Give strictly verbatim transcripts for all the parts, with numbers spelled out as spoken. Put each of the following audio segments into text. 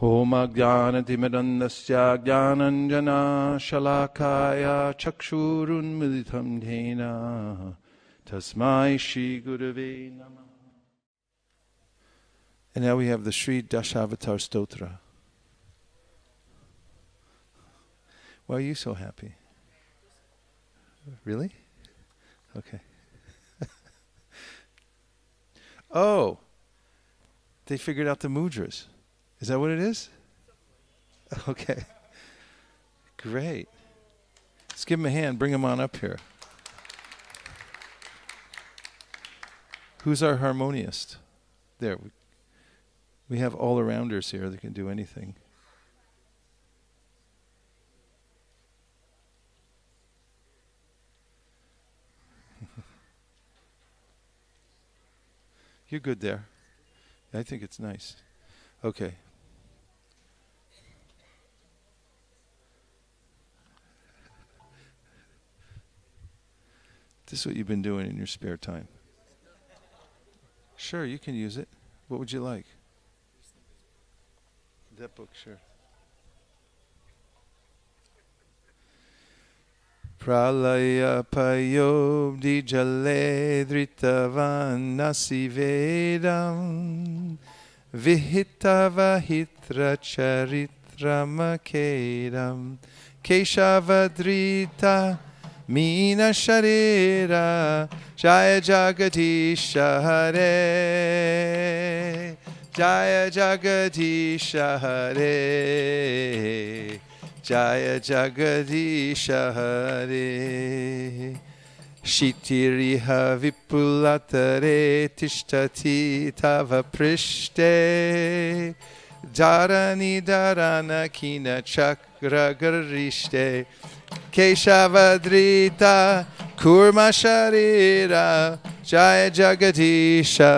Om Ajnanatimidandasya Jnananjana Shalakaya Chakshurun Militam Dhena Tasmai Shri Gurave Namah. And now we have the Sri Dashavatar Stotra. Why are you so happy? Really? Okay. Oh, they figured out the mudras. Is that what it is? Okay. Great. Let's give them a hand. Bring them on up here. Who's our harmoniist? There. We, we have all-arounders here that can do anything. You're good there. I think it's nice. Okay. This is what you've been doing in your spare time. Sure, you can use it. What would you like? That book, sure. Pralaya payobdi jale dritavan nasivedam vihitava hitra charitra makedam keshavadrita Meena Sharira Jaya Jagadisha Hare Jaya Jagadisha Hare Jaya Jagadisha Hare Shitiriha Vipulatare Tishtati Tava Prishte Dharani Dharana Kina Chakra Garishte Keshavadrita Kurma Sharira Jaya Jagadisha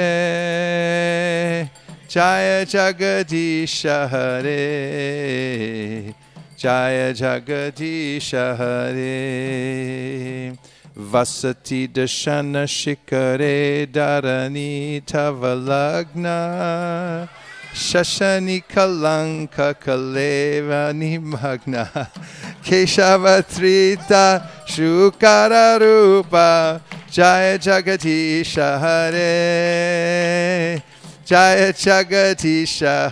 Hare Jaya Jagadisha Hare Jaya Jagadisha Hare Vasati Dashana Shikare Dharani Tavalagna Shashani Kalanka Kaleva Nimagna Keshavatrita Shukara Rupa Jaya Jagadisha Hare Jaya Jagadisha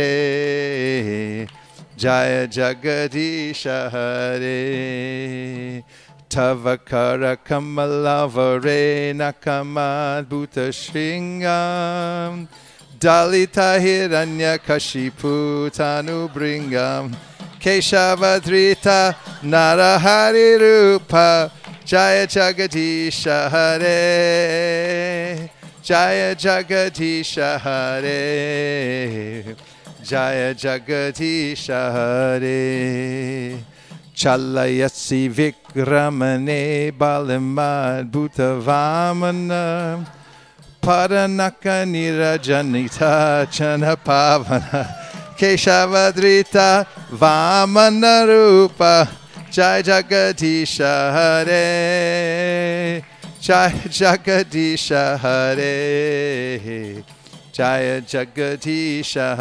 Hare Jaya Jagadisha Hare Tavakara Kamalavare Nakamad Bhuta Shringam Dalita Hiranya Kashipu Tanu Bringam Keshavadrita Narahari Rupa Jaya Jagadisha Hare Jaya Jagadisha Hare Jaya Jagadisha Hare Chalayasi Vikramane Balimad Bhutavamana Paranaka Nirajanita Chana Pavana Keshavadrita Vamana Rupa Jai Jagadisha Hare Jai Jagadisha Hare Jaya Jagadisha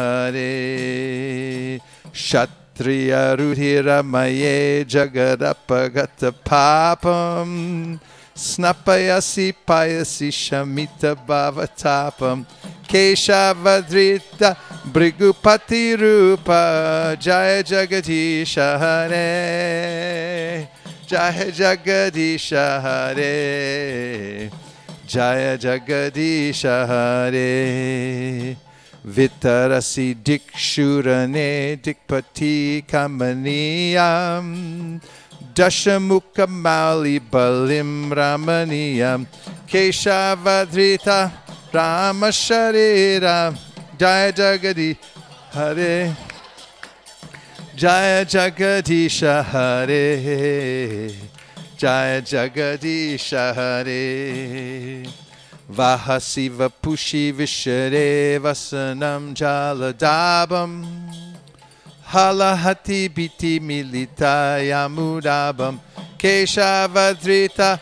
Hare Kshatriya Rudhira Maye Jagadapagata Papam Snapayasi Payasi Shamita Bhavatapam Keshavadrita Brigupati Rupa Jaya Jagadisha Hare Jaya Jagadisha Hare Jaya Jagadisha Hare Vitarasi Dikshurane Dikpati Kamaniyam Dashamukha Mauli Balim Ramaniyam Keshavadrita Rama Sharira Jaya Jagadi Hare Jaya Jagadisha Hare Jaya Jagadisha Hare Vahasiva Pushi Vishare Vasanam Jaladabam Halahati Biti Milita Yamudabam Keshavadrita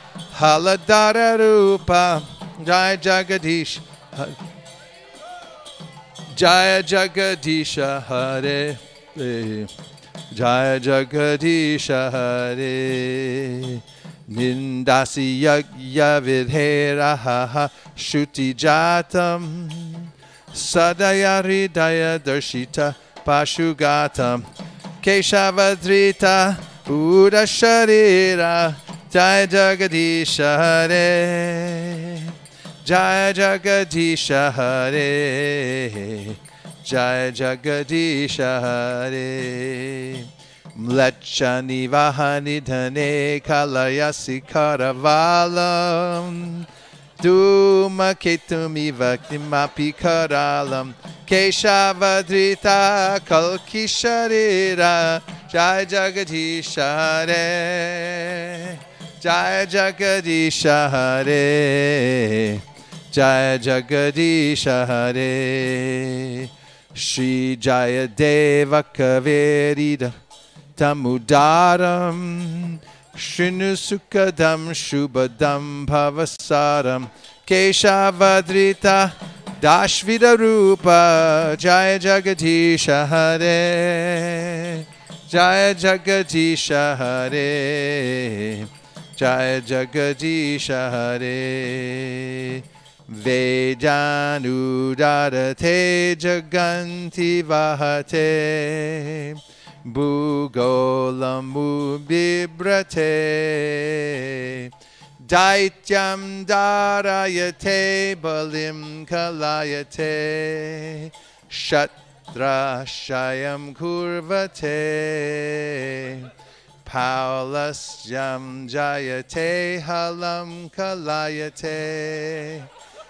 Haladara Rupa Jaya Jagadish Jaya Jagadisha Hare, Jaya Jagadisha Hare, Nindasi Yagya Vidheraha Shuti Jatam, Sadayari Daya Darshita Pashugatam, Keshavadrita Uda Sharira, Jaya Jagadisha Hare, Jaya Jagadisha Hare, Jaya Jagadisha Hare. Mlechani Vahani Dhane Kalayasi Karavalam, Duma Ketumi Vaktimapi Karalam, Keshavadrita Kalkisharira, Jaya Jagadisha Hare, Jaya Jagadisha Hare, Jaya Jagadisha Hare. Shri Jaya Deva Kaverida Tamudaram, Shrinu Sukadam Shubhadam Bhavasaram, Keshavadrita Dashvida Rupa, Jaya Jagadisha Hare, Jaya Jagadisha Hare, Jaya Jagadisha Hare. Vedanudadate Jaganti Vahate, Bhugolamu Bibrate, Daityam Darayate Balim Kalayate, Shatrashayam Kurvate, Paulasyam Jayate Halam Kalayate,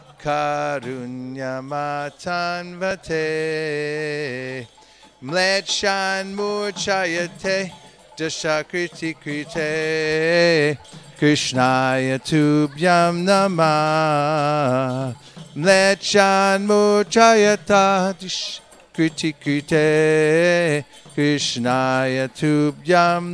Karunyamatanvate, Mlechan Murchayate, Dashakriti Krite, Krishnaya Tubhyam Namah, Mlechan Murchayata, Dashakriti Krite, Krishnaya Tubhyam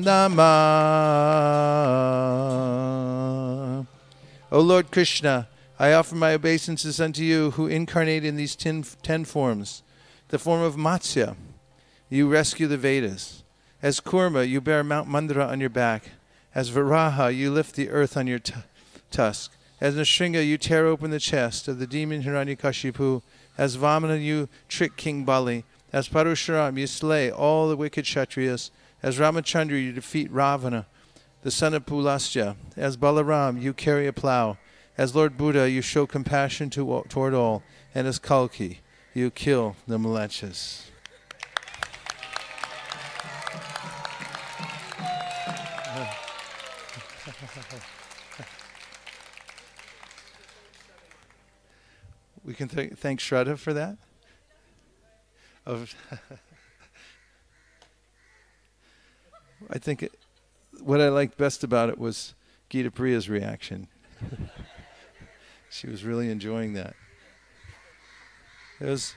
Namah. O Lord Krishna, I offer my obeisances unto you who incarnate in these ten, ten forms. The form of Matsya, you rescue the Vedas. As Kurma, you bear Mount Mandara on your back. As Varaha, you lift the earth on your t tusk. As Nrsinga, you tear open the chest of the demon Hiranyakashipu. As Vamana, you trick King Bali. As Parashuram, you slay all the wicked Kshatriyas. As Ramachandra, you defeat Ravana, the son of Pulastya. As Balaram, you carry a plow. As Lord Buddha, you show compassion to, toward all. And as Kalki, you kill the Mlechas. We can th thank Shraddha for that. Of I think it, what I liked best about it was Gita Priya's reaction. She was really enjoying that. It was.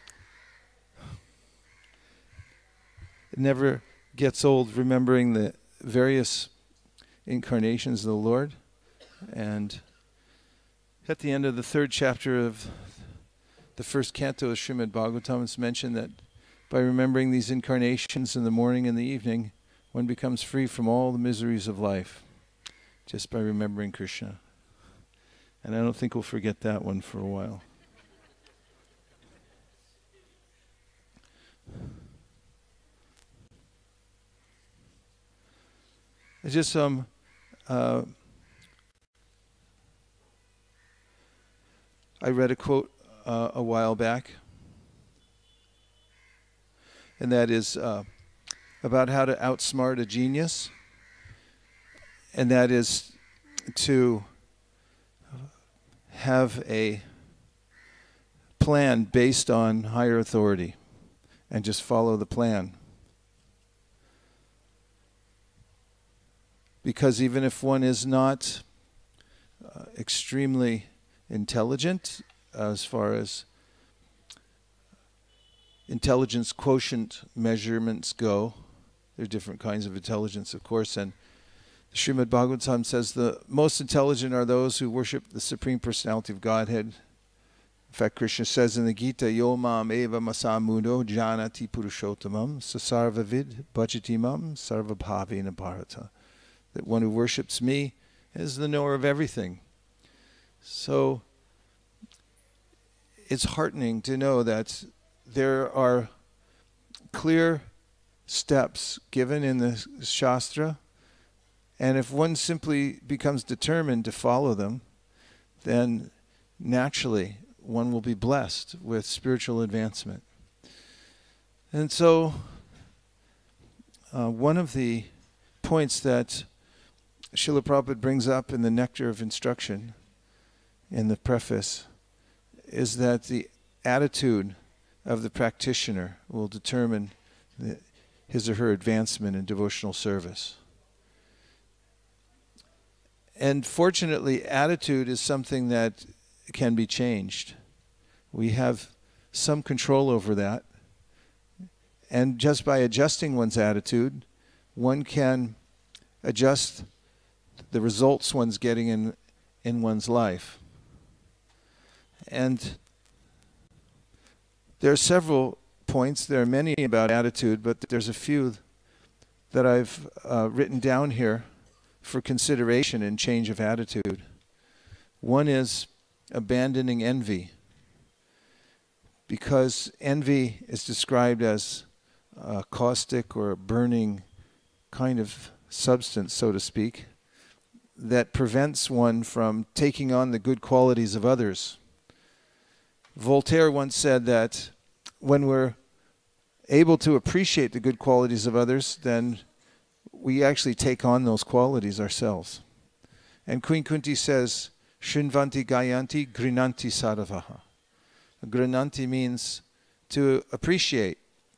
It never gets old remembering the various incarnations of the Lord. And at the end of the third chapter of the first canto of Srimad Bhagavatam, it's mentioned that by remembering these incarnations in the morning and the evening, one becomes free from all the miseries of life, just by remembering Krishna. And I don't think we'll forget that one for a while. It's just um, uh, I read a quote uh, a while back, and that is uh, about how to outsmart a genius, and that is to have a plan based on higher authority and just follow the plan. Because even if one is not uh, extremely intelligent, uh, as far as intelligence quotient measurements go, there are different kinds of intelligence, of course, and Srimad Bhagavatam says the most intelligent are those who worship the Supreme Personality of Godhead In fact, Krishna says in the Gita, Yo mam eva masamudo janati purushottamam sasarvavid bhajatimam sarvabhavena bharata. That one who worships me is the knower of everything. So it's heartening to know that there are clear steps given in the Shastra, and if one simply becomes determined to follow them, then naturally one will be blessed with spiritual advancement. And so uh, one of the points that Srila Prabhupada brings up in the Nectar of Instruction in the preface is that the attitude of the practitioner will determine the, his or her advancement in devotional service. And fortunately, attitude is something that can be changed. We have some control over that. And just by adjusting one's attitude, one can adjust the results one's getting in, in one's life. And there are several points. There are many about attitude, but there's a few that I've uh, written down here for consideration in change of attitude. One is abandoning envy, because envy is described as a caustic or a burning kind of substance, so to speak, that prevents one from taking on the good qualities of others. Voltaire once said that when we're able to appreciate the good qualities of others, then we actually take on those qualities ourselves. And Queen Kunti says, Shrinvanti Gayanti Grinanti Saravaha. Grinanti means to appreciate.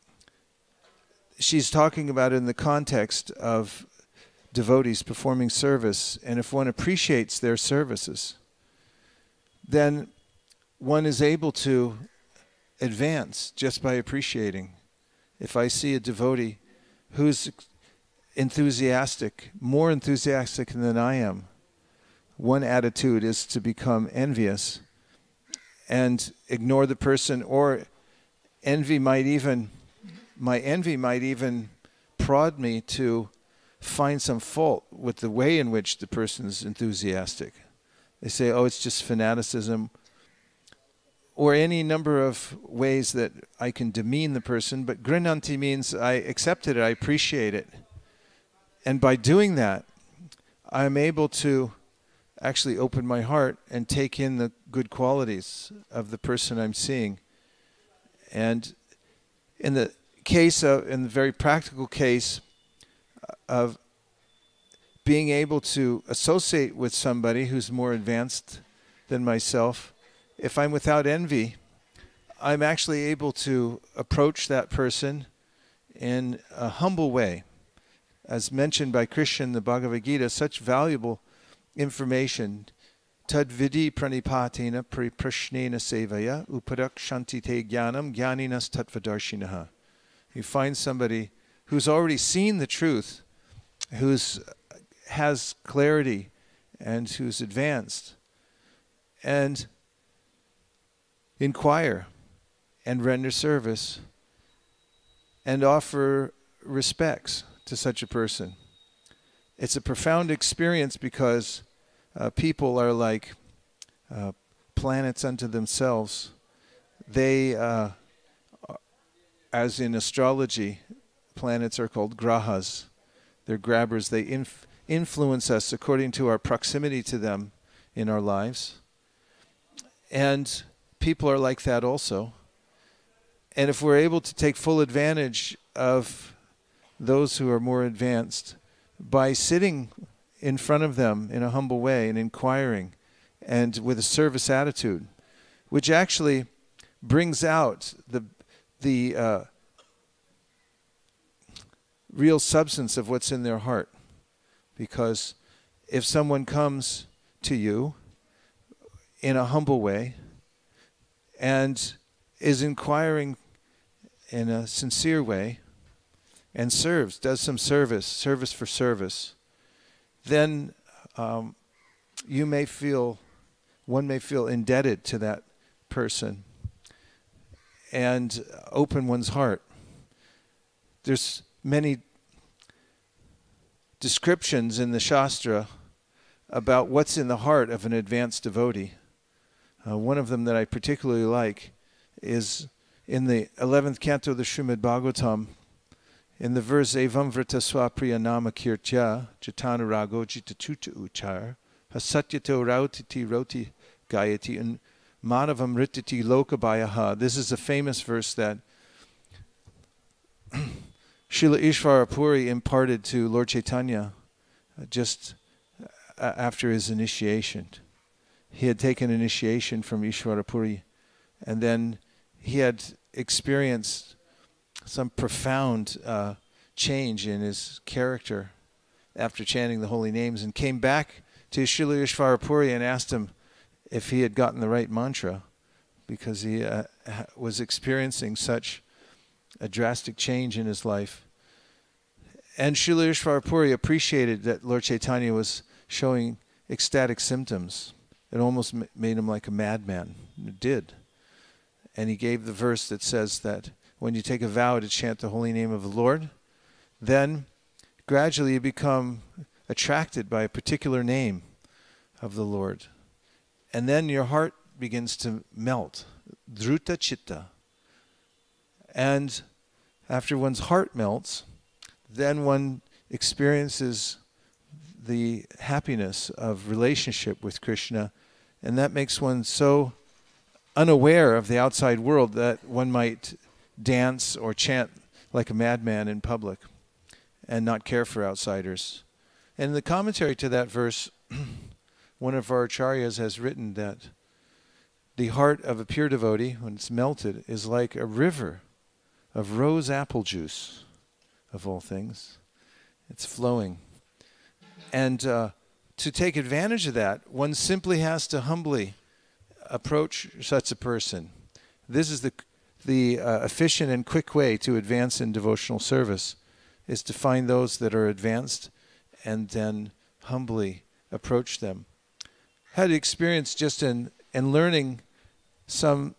She's talking about it in the context of devotees performing service, and if one appreciates their services, then one is able to advance just by appreciating. If I see a devotee who's enthusiastic, more enthusiastic than I am, one attitude is to become envious and ignore the person, or envy might even, my envy might even prod me to find some fault with the way in which the person is enthusiastic. They say, oh, it's just fanaticism, or any number of ways that I can demean the person. But grinanti means I accepted it, I appreciate it. And by doing that, I'm able to actually open my heart and take in the good qualities of the person I'm seeing. And in the case of, in the very practical case of being able to associate with somebody who's more advanced than myself, if I'm without envy, I'm actually able to approach that person in a humble way. As mentioned by Krishna in the Bhagavad Gita, such valuable information. Tad vidi pranipatina prashnena sevaya upadakshanti te jnanam jnaninas tattvadarshinaha. You find somebody who's already seen the truth, who's has clarity, and who's advanced, and inquire and render service and offer respects to such a person. It's a profound experience because uh, people are like uh, planets unto themselves. They, uh, as in astrology, planets are called grahas. They're grabbers. They inf influence us according to our proximity to them in our lives. And people are like that also. And if we're able to take full advantage of those who are more advanced by sitting in front of them in a humble way and inquiring and with a service attitude, which actually brings out the, the uh, real substance of what's in their heart. Because if someone comes to you in a humble way and is inquiring in a sincere way and serves, does some service, service for service, then um, you may feel, one may feel indebted to that person and open one's heart. There's many descriptions in the Shastra about what's in the heart of an advanced devotee. Uh, one of them that I particularly like is in the eleventh canto of the Srimad Bhagavatam, in the verse Evam Vrita Swapriya Nama Kirtya Jatana Rago Jita Chuta Uchar Hasatyato Rautiti Roti Gayati and Manavam Rititi Lokabayaha. This is a famous verse that Srila Ishvara Puri imparted to Lord Chaitanya uh, just uh, after his initiation. He had taken initiation from Ishvara Puri, and then he had experienced some profound uh, change in his character after chanting the holy names, and came back to Srila Ishvara Puri and asked him if he had gotten the right mantra, because he uh, was experiencing such a drastic change in his life. And Srila Ishvara Puri appreciated that Lord Chaitanya was showing ecstatic symptoms. It almost made him like a madman. It did. And he gave the verse that says that when you take a vow to chant the holy name of the Lord, then gradually you become attracted by a particular name of the Lord. And then your heart begins to melt. Dhruta chitta. And after one's heart melts, then one experiences the happiness of relationship with Krishna, and that makes one so unaware of the outside world that one might dance or chant like a madman in public and not care for outsiders. And in the commentary to that verse, one of our acharyas has written that the heart of a pure devotee, when it's melted, is like a river of rose apple juice, of all things. It's flowing. And uh, to take advantage of that, one simply has to humbly approach such a person. This is the, the uh, efficient and quick way to advance in devotional service, is to find those that are advanced and then humbly approach them. Had experience just in, in learning some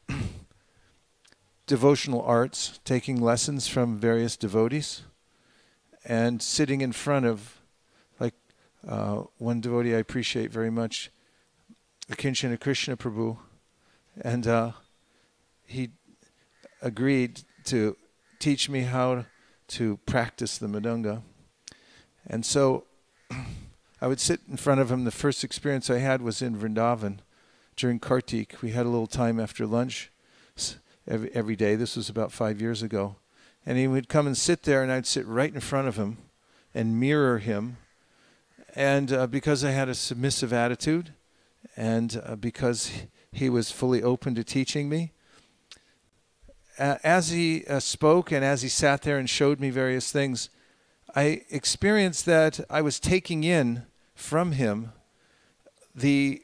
devotional arts, taking lessons from various devotees, and sitting in front of, like uh, one devotee I appreciate very much, Akinchana Krishna Prabhu, and uh, he agreed to teach me how to practice the Mridanga. And so I would sit in front of him. The first experience I had was in Vrindavan during Kartik. We had a little time after lunch every, every day. This was about five years ago. And he would come and sit there, and I'd sit right in front of him and mirror him. And uh, because I had a submissive attitude, and uh, because he was fully open to teaching me, uh, as he uh, spoke and as he sat there and showed me various things, I experienced that I was taking in from him the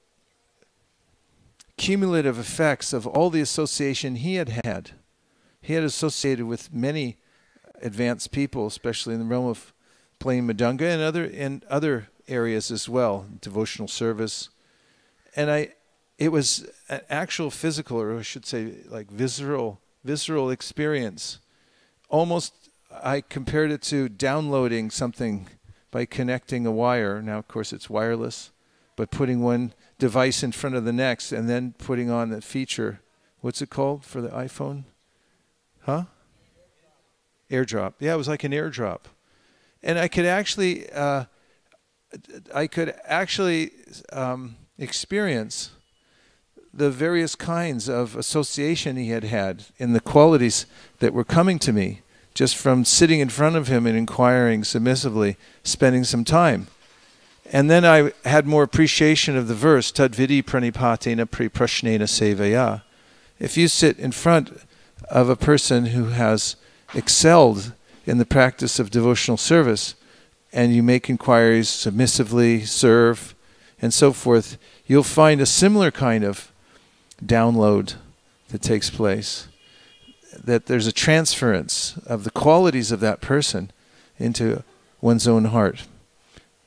cumulative effects of all the association he had had. He had associated with many advanced people, especially in the realm of playing Mridanga and other in other areas as well, devotional service. And I, it was an actual physical, or I should say, like visceral, visceral experience. Almost, I compared it to downloading something by connecting a wire. Now, of course, it's wireless, but putting one device in front of the next and then putting on that feature. What's it called for the iPhone? Huh? AirDrop. Yeah, it was like an AirDrop. And I could actually, uh, I could actually um, experience the various kinds of association he had had in the qualities that were coming to me just from sitting in front of him and inquiring submissively, spending some time. And then I had more appreciation of the verse, Tadvidi pranipatena priprashnena sevaya. If you sit in front of a person who has excelled in the practice of devotional service, and you make inquiries submissively, serve, and so forth, you'll find a similar kind of download that takes place. That there's a transference of the qualities of that person into one's own heart.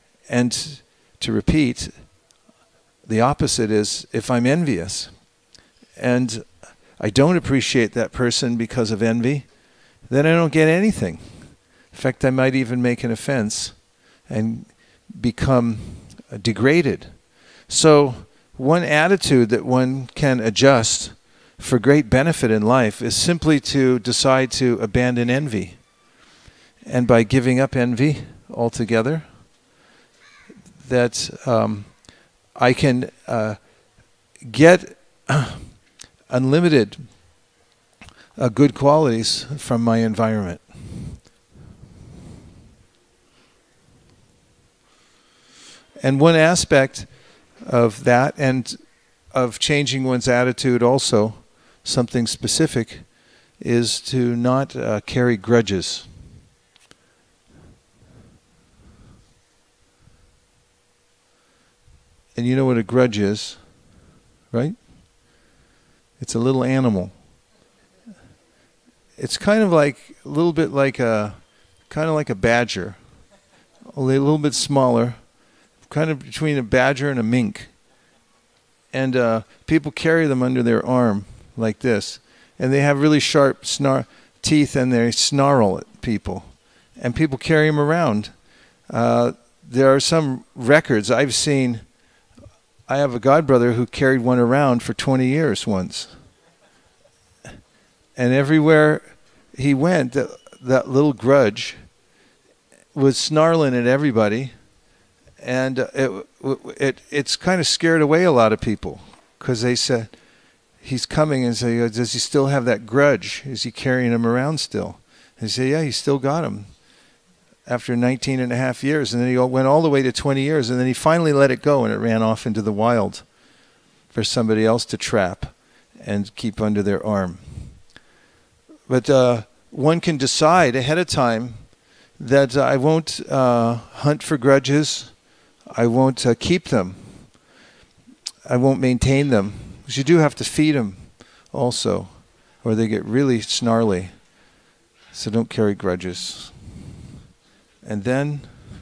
And to repeat, the opposite is if I'm envious, and I don't appreciate that person because of envy, then I don't get anything. In fact, I might even make an offense and become degraded. So one attitude that one can adjust for great benefit in life is simply to decide to abandon envy. And by giving up envy altogether, that um, I can uh, get unlimited uh, good qualities from my environment. And one aspect of that, and of changing one's attitude also, something specific, is to not uh, carry grudges. And you know what a grudge is, right? It's a little animal. It's kind of like, a little bit like a, kind of like a badger, only a little bit smaller, kind of between a badger and a mink. And uh, people carry them under their arm like this. And they have really sharp snar teeth, and they snarl at people. And people carry them around. Uh, there are some records I've seen. I have a godbrother who carried one around for twenty years once. And everywhere he went, that, that little grudge was snarling at everybody. And it, it, it's kind of scared away a lot of people, because they said, he's coming, and say, does he still have that grudge? Is he carrying him around still? And they say, yeah, he still got him after nineteen and a half years. And then he went all the way to twenty years, and then he finally let it go, and it ran off into the wild for somebody else to trap and keep under their arm. But uh, one can decide ahead of time that uh, I won't uh, hunt for grudges. I won't uh, keep them. I won't maintain them. Because you do have to feed them also, or they get really snarly. So don't carry grudges. And then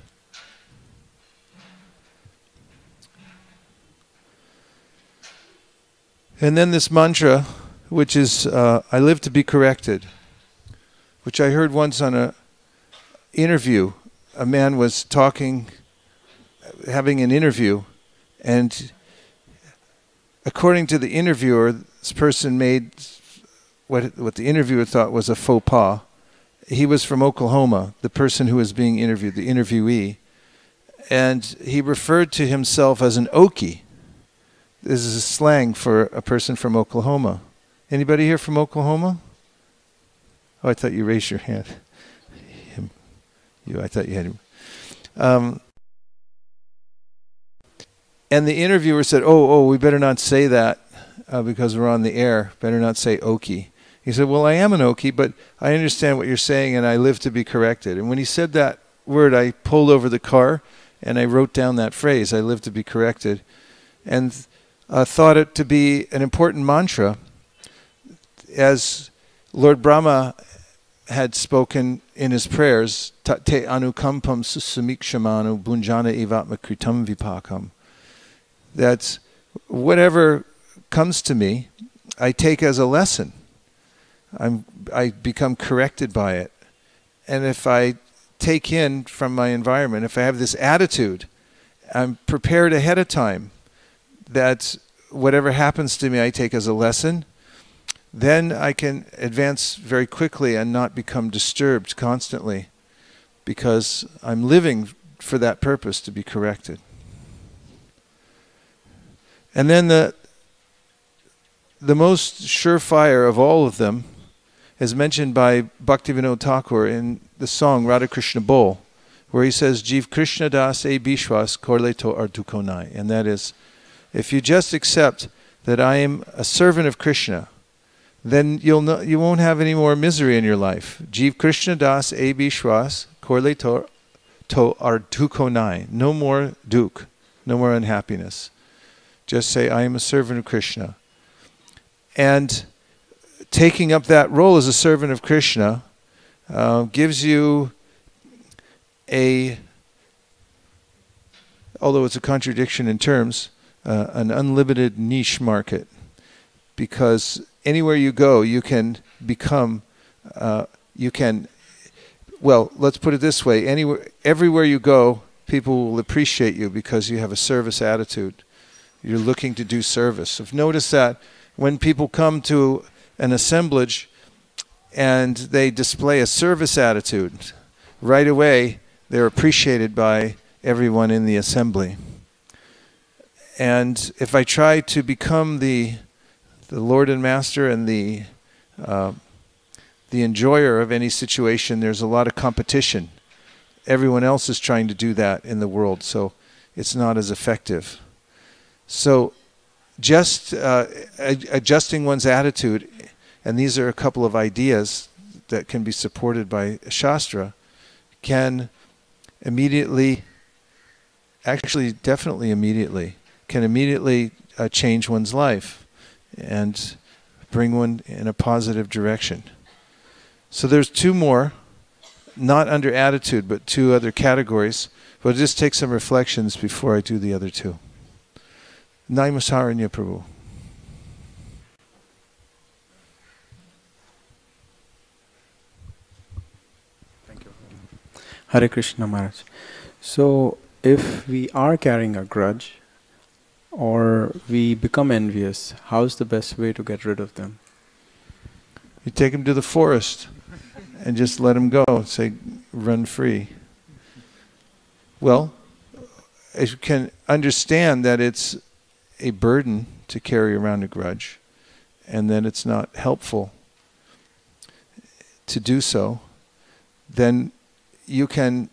and then this mantra, which is uh, I live to be corrected, which I heard once on a interview. A man was talking, having an interview, and according to the interviewer, this person made what what the interviewer thought was a faux pas. He was from Oklahoma, the person who was being interviewed, the interviewee, and he referred to himself as an Okie. This is a slang for a person from Oklahoma. Anybody here from Oklahoma? Oh, I thought you raised your hand. Him. You, I thought you had him. Um, and the interviewer said, oh, oh, we better not say that uh, because we're on the air. Better not say Okie. He said, well, I am an Okie, but I understand what you're saying, and I live to be corrected. And when he said that word, I pulled over the car, and I wrote down that phrase, I live to be corrected, and uh, thought it to be an important mantra. As Lord Brahma had spoken in his prayers, Tate anukampam susamikshamaну bunjana evatma kritam vipakam, that whatever comes to me, I take as a lesson. I'm, I become corrected by it. And if I take in from my environment, if I have this attitude, I'm prepared ahead of time that whatever happens to me I take as a lesson, then I can advance very quickly and not become disturbed constantly, because I'm living for that purpose, to be corrected. And then the, the most surefire of all of them is mentioned by Bhaktivinoda Thakur in the song Radha Krishna Bol, where he says, Jiv Krishna Das e Bishwas Korle to Ardukonai. And that is, if you just accept that I am a servant of Krishna, then you'll no, you won't have any more misery in your life. Jiv Krishna Das e Bishwas Korle to, to Ardukonai. No more duk, no more unhappiness. Just say, I am a servant of Krishna. And taking up that role as a servant of Krishna uh, gives you a, although it's a contradiction in terms, uh, an unlimited niche market, because anywhere you go, you can become, uh, you can, well, let's put it this way, anywhere, everywhere you go, people will appreciate you because you have a service attitude. You're looking to do service. I've noticed that when people come to an assemblage and they display a service attitude, right away they're appreciated by everyone in the assembly. And if I try to become the the Lord and Master and the uh, the enjoyer of any situation, there's a lot of competition. Everyone else is trying to do that in the world, so it's not as effective. So just uh, adjusting one's attitude, and these are a couple of ideas that can be supported by Shastra, can immediately, actually definitely immediately, can immediately uh, change one's life and bring one in a positive direction. So there's two more, not under attitude, but two other categories. But I'll just take some reflections before I do the other two. Namaskar, Prabhu. Thank you. Hare Krishna Maharaj. So if we are carrying a grudge or we become envious, how's the best way to get rid of them? You take them to the forest and just let them go and say, run free. Well, you can understand that it's a burden to carry around a grudge and that it's not helpful to do so, then you can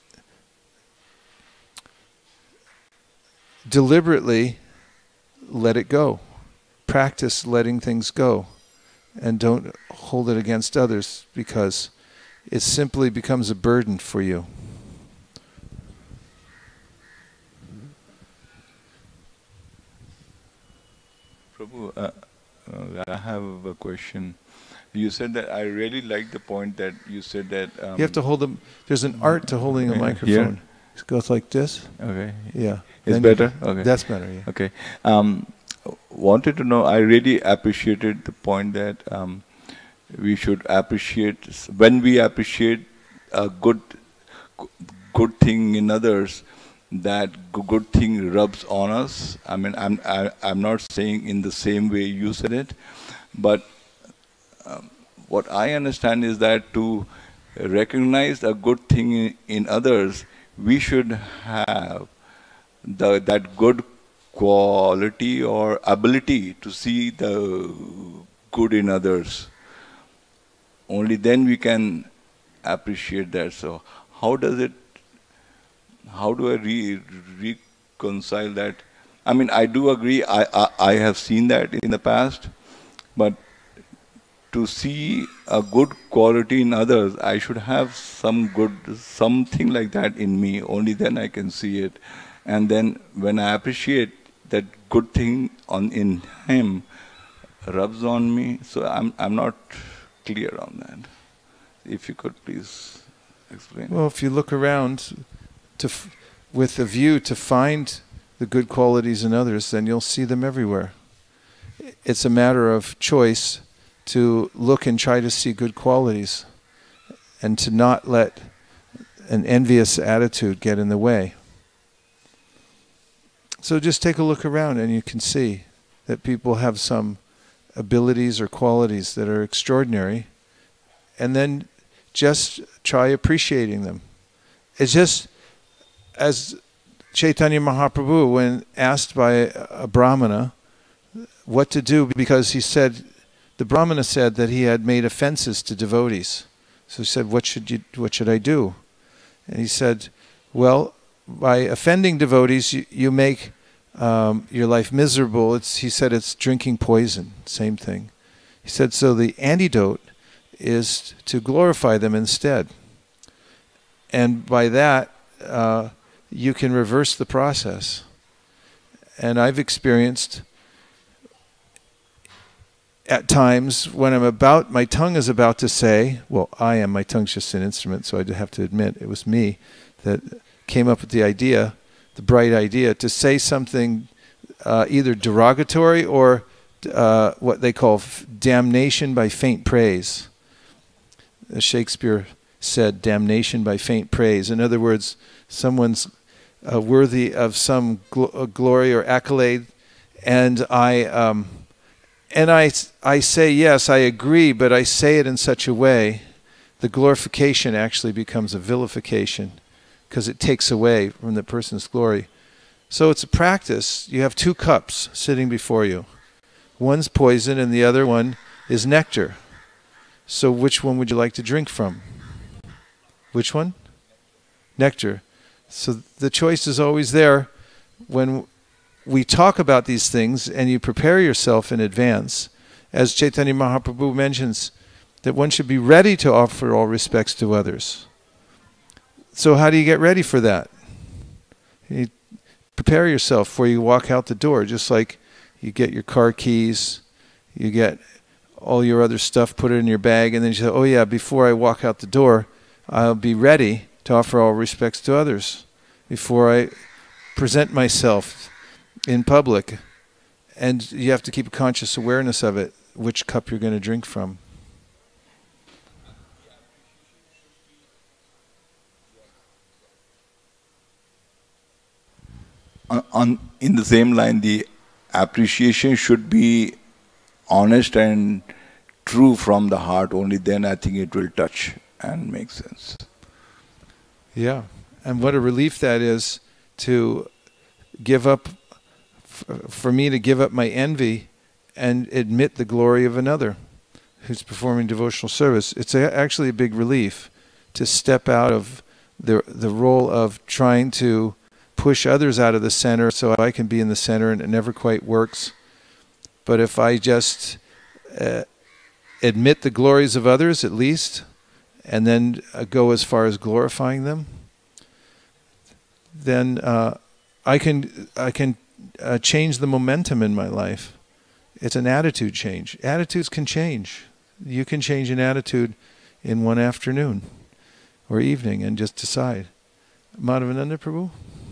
deliberately let it go. Practice letting things go and don't hold it against others because it simply becomes a burden for you. Prabhu, uh, uh, I have a question. You said that I really like the point that you said that... Um, you have to hold them. There's an art to holding a microphone. Here? It goes like this. Okay. Yeah. It's then better? You, okay. That's better, yeah. Okay. Um, wanted to know, I really appreciated the point that um, we should appreciate, when we appreciate a good, good thing in others, that good thing rubs on us. I mean, I'm, I, I'm not saying in the same way you said it, but um, what I understand is that to recognize a good thing in, in others, we should have the, that good quality or ability to see the good in others. Only then we can appreciate that. So how does it, how do I re reconcile that? I mean, I do agree, I, I, I have seen that in the past, but to see a good quality in others, I should have some good, something like that in me. Only then I can see it. And then when I appreciate that good thing on in him, rubs on me. So I'm I'm not clear on that. If you could please explain. Well, if you look around to f with a view to find the good qualities in others, then you'll see them everywhere. It's a matter of choice to look and try to see good qualities and to not let an envious attitude get in the way. So just take a look around and you can see that people have some abilities or qualities that are extraordinary, and then just try appreciating them. It's just as Chaitanya Mahaprabhu, when asked by a Brahmana what to do, because he said, the Brahmana said that he had made offenses to devotees. So he said, what should you, what should I do? And he said, well, by offending devotees, you, you make um, your life miserable. It's, he said it's drinking poison, same thing. He said, so the antidote is to glorify them instead. And by that, uh, you can reverse the process. And I've experienced at times when I'm about, my tongue is about to say, well, I am, my tongue's just an instrument, so I have to admit it was me that came up with the idea, the bright idea, to say something uh, either derogatory or uh, what they call f damnation by faint praise. As Shakespeare said, damnation by faint praise. In other words, someone's uh, worthy of some gl uh, glory or accolade, and I um, and I I say yes, I agree, but I say it in such a way, the glorification actually becomes a vilification, because it takes away from the person's glory. So it's a practice. You have two cups sitting before you. One's poison and the other one is nectar. So which one would you like to drink from? Which one? Nectar. So the choice is always there. When we talk about these things and you prepare yourself in advance, as Chaitanya Mahaprabhu mentions, that one should be ready to offer all respects to others. So how do you get ready for that? You prepare yourself before you walk out the door, just like you get your car keys, you get all your other stuff, put it in your bag, and then you say, oh yeah, before I walk out the door, I'll be ready to offer all respects to others before I present myself in public. And you have to keep a conscious awareness of it, which cup you're going to drink from. On, on in the same line, the appreciation should be honest and true from the heart. Only then I think it will touch and make sense. Yeah, and what a relief that is to give up, f for me to give up my envy and admit the glory of another who's performing devotional service. It's a, actually a big relief to step out of the, the role of trying to push others out of the center so I can be in the center, and it never quite works. But if I just uh, admit the glories of others at least, and then uh, go as far as glorifying them, then uh, I can I can uh, change the momentum in my life. It's an attitude change. Attitudes can change. You can change an attitude in one afternoon or evening and just decide. Madhavananda Prabhu?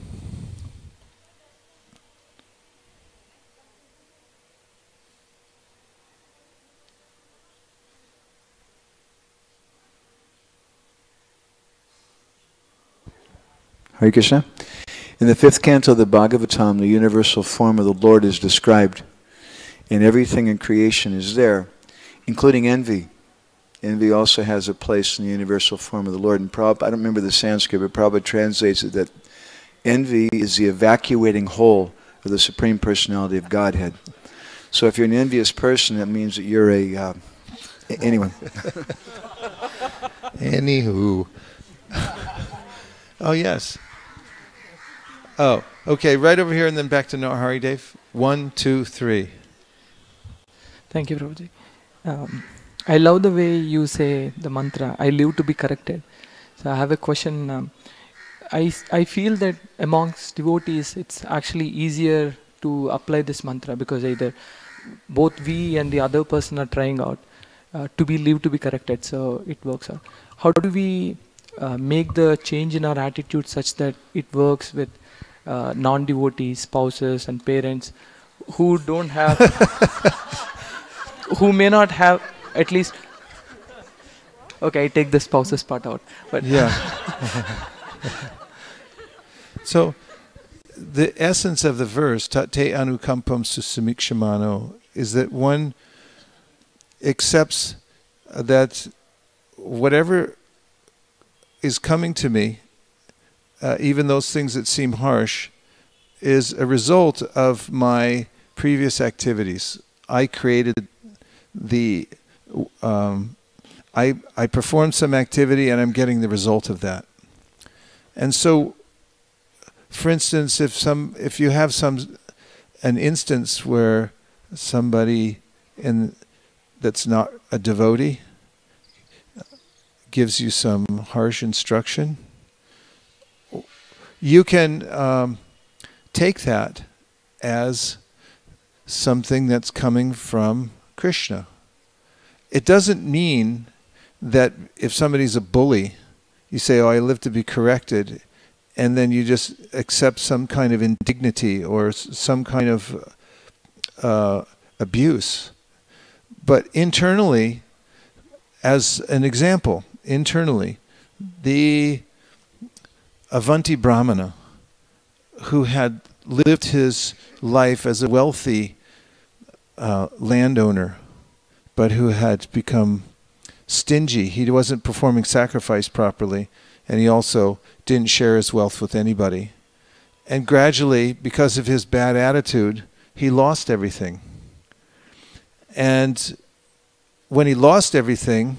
Hare Krishna. In the fifth canto of the Bhagavatam, the universal form of the Lord is described, and everything in creation is there, including envy. Envy also has a place in the universal form of the Lord. And Prabhupada, I don't remember the Sanskrit, but Prabhupada translates it that envy is the evacuating hole of the Supreme Personality of Godhead. So if you're an envious person, that means that you're a... Uh, anyway. Anywho. Oh, yes. Oh, okay, right over here and then back to Narahari Dave. One, two, three. Thank you, Prabhuji. Um, I love the way you say the mantra, I live to be corrected. So I have a question. Um, I, I feel that amongst devotees, it's actually easier to apply this mantra because either both we and the other person are trying out uh, to be live to be corrected, so it works out. How do we uh, make the change in our attitude such that it works with uh, non-devotees, spouses and parents who don't have, who may not have at least, okay, I take the spouses part out, but yeah. So the essence of the verse, tate anukampam susamikshamano, is that one accepts that whatever is coming to me, uh, even those things that seem harsh, is a result of my previous activities. I created the, um, I, I performed some activity and I'm getting the result of that. And so, for instance, if some, if you have some, an instance where somebody in, that's not a devotee gives you some harsh instruction, you can um, take that as something that's coming from Krishna. It doesn't mean that if somebody's a bully, you say, oh, I live to be corrected, and then you just accept some kind of indignity or some kind of uh, abuse. But internally, as an example, internally, the Avanti Brahmana, who had lived his life as a wealthy uh, landowner, but who had become stingy. He wasn't performing sacrifice properly, and he also didn't share his wealth with anybody. And gradually, because of his bad attitude, he lost everything. And when he lost everything,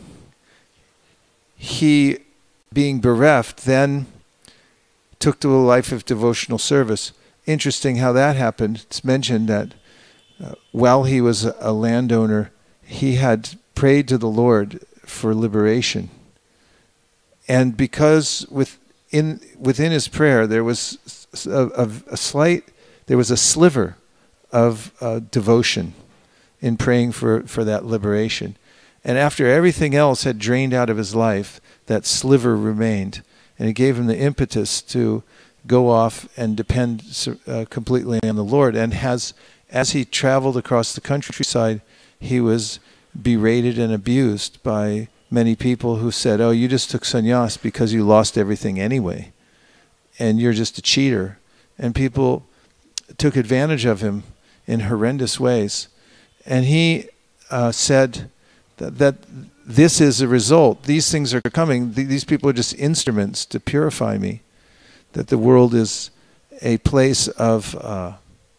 he, being bereft, then took to a life of devotional service. Interesting how that happened. It's mentioned that uh, while he was a, a landowner, he had prayed to the Lord for liberation. And because within, within his prayer there was a, a, a slight, there was a sliver of uh, devotion in praying for, for that liberation. And after everything else had drained out of his life, that sliver remained. And it gave him the impetus to go off and depend uh, completely on the Lord. And has, as he traveled across the countryside, he was berated and abused by many people who said, oh, you just took sannyas because you lost everything anyway, and you're just a cheater. And people took advantage of him in horrendous ways. And he uh, said that, that this is a result. These things are coming. These people are just instruments to purify me. That the world is a place of uh,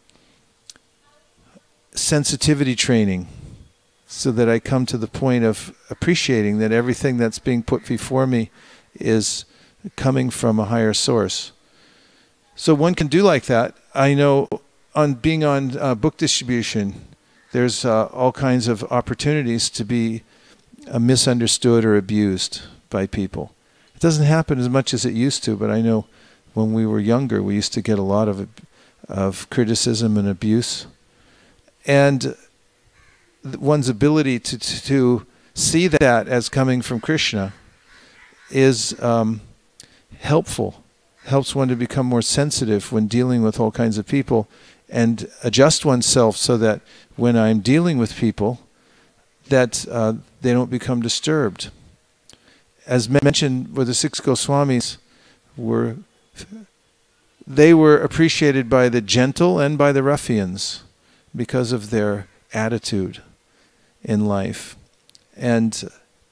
sensitivity training, so that I come to the point of appreciating that everything that's being put before me is coming from a higher source. So one can do like that. I know on being on uh, book distribution, there's uh, all kinds of opportunities to be uh, misunderstood or abused by people. It doesn't happen as much as it used to, but I know when we were younger, we used to get a lot of, of criticism and abuse. And one's ability to, to, to see that as coming from Krishna is um, helpful. Helps one to become more sensitive when dealing with all kinds of people, and adjust oneself so that when I'm dealing with people, that uh, they don't become disturbed. As mentioned, where the six Goswamis were, they were appreciated by the gentle and by the ruffians because of their attitude in life. And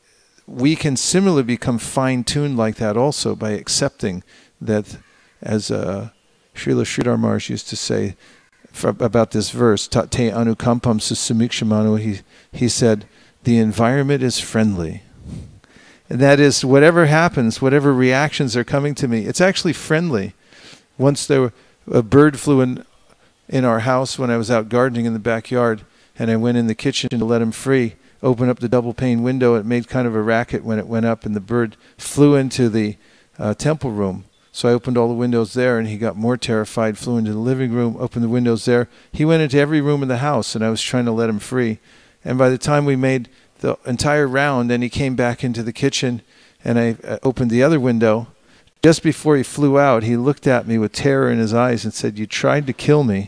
we can similarly become fine-tuned like that also by accepting that, as uh, Srila Sridhar Maharaj used to say for, about this verse, Tate anukampam susamikshamanu, he, he said, the environment is friendly. And that is, whatever happens, whatever reactions are coming to me, it's actually friendly. Once there were, a bird flew in, in our house when I was out gardening in the backyard, and I went in the kitchen to let him free, opened up the double pane window. It made kind of a racket when it went up, and the bird flew into the uh, temple room. So I opened all the windows there, and he got more terrified, flew into the living room, opened the windows there. He went into every room in the house, and I was trying to let him free. And by the time we made the entire round, and he came back into the kitchen, and I uh, opened the other window, just before he flew out, he looked at me with terror in his eyes and said, you tried to kill me,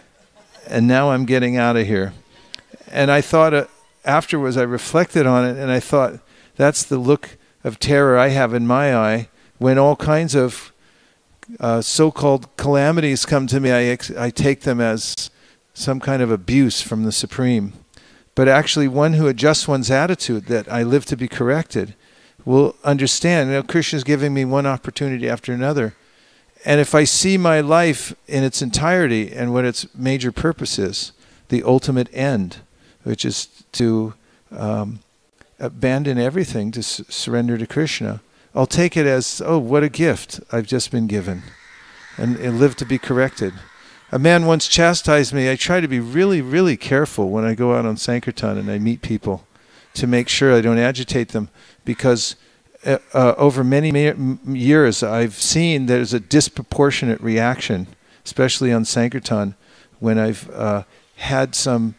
and now I'm getting out of here. And I thought, uh, afterwards, I reflected on it, and I thought, that's the look of terror I have in my eye when all kinds of uh, so-called calamities come to me. I, ex I take them as some kind of abuse from the Supreme. But actually, one who adjusts one's attitude, that I live to be corrected, will understand. You know, Krishna's giving me one opportunity after another. And if I see my life in its entirety and what its major purpose is, the ultimate end, which is to um, abandon everything, to s surrender to Krishna, I'll take it as, oh, what a gift I've just been given, and, and live to be corrected. A man once chastised me. I try to be really, really careful when I go out on Sankirtan and I meet people to make sure I don't agitate them, because uh, uh, over many years I've seen there's a disproportionate reaction, especially on Sankirtan, when I've uh, had some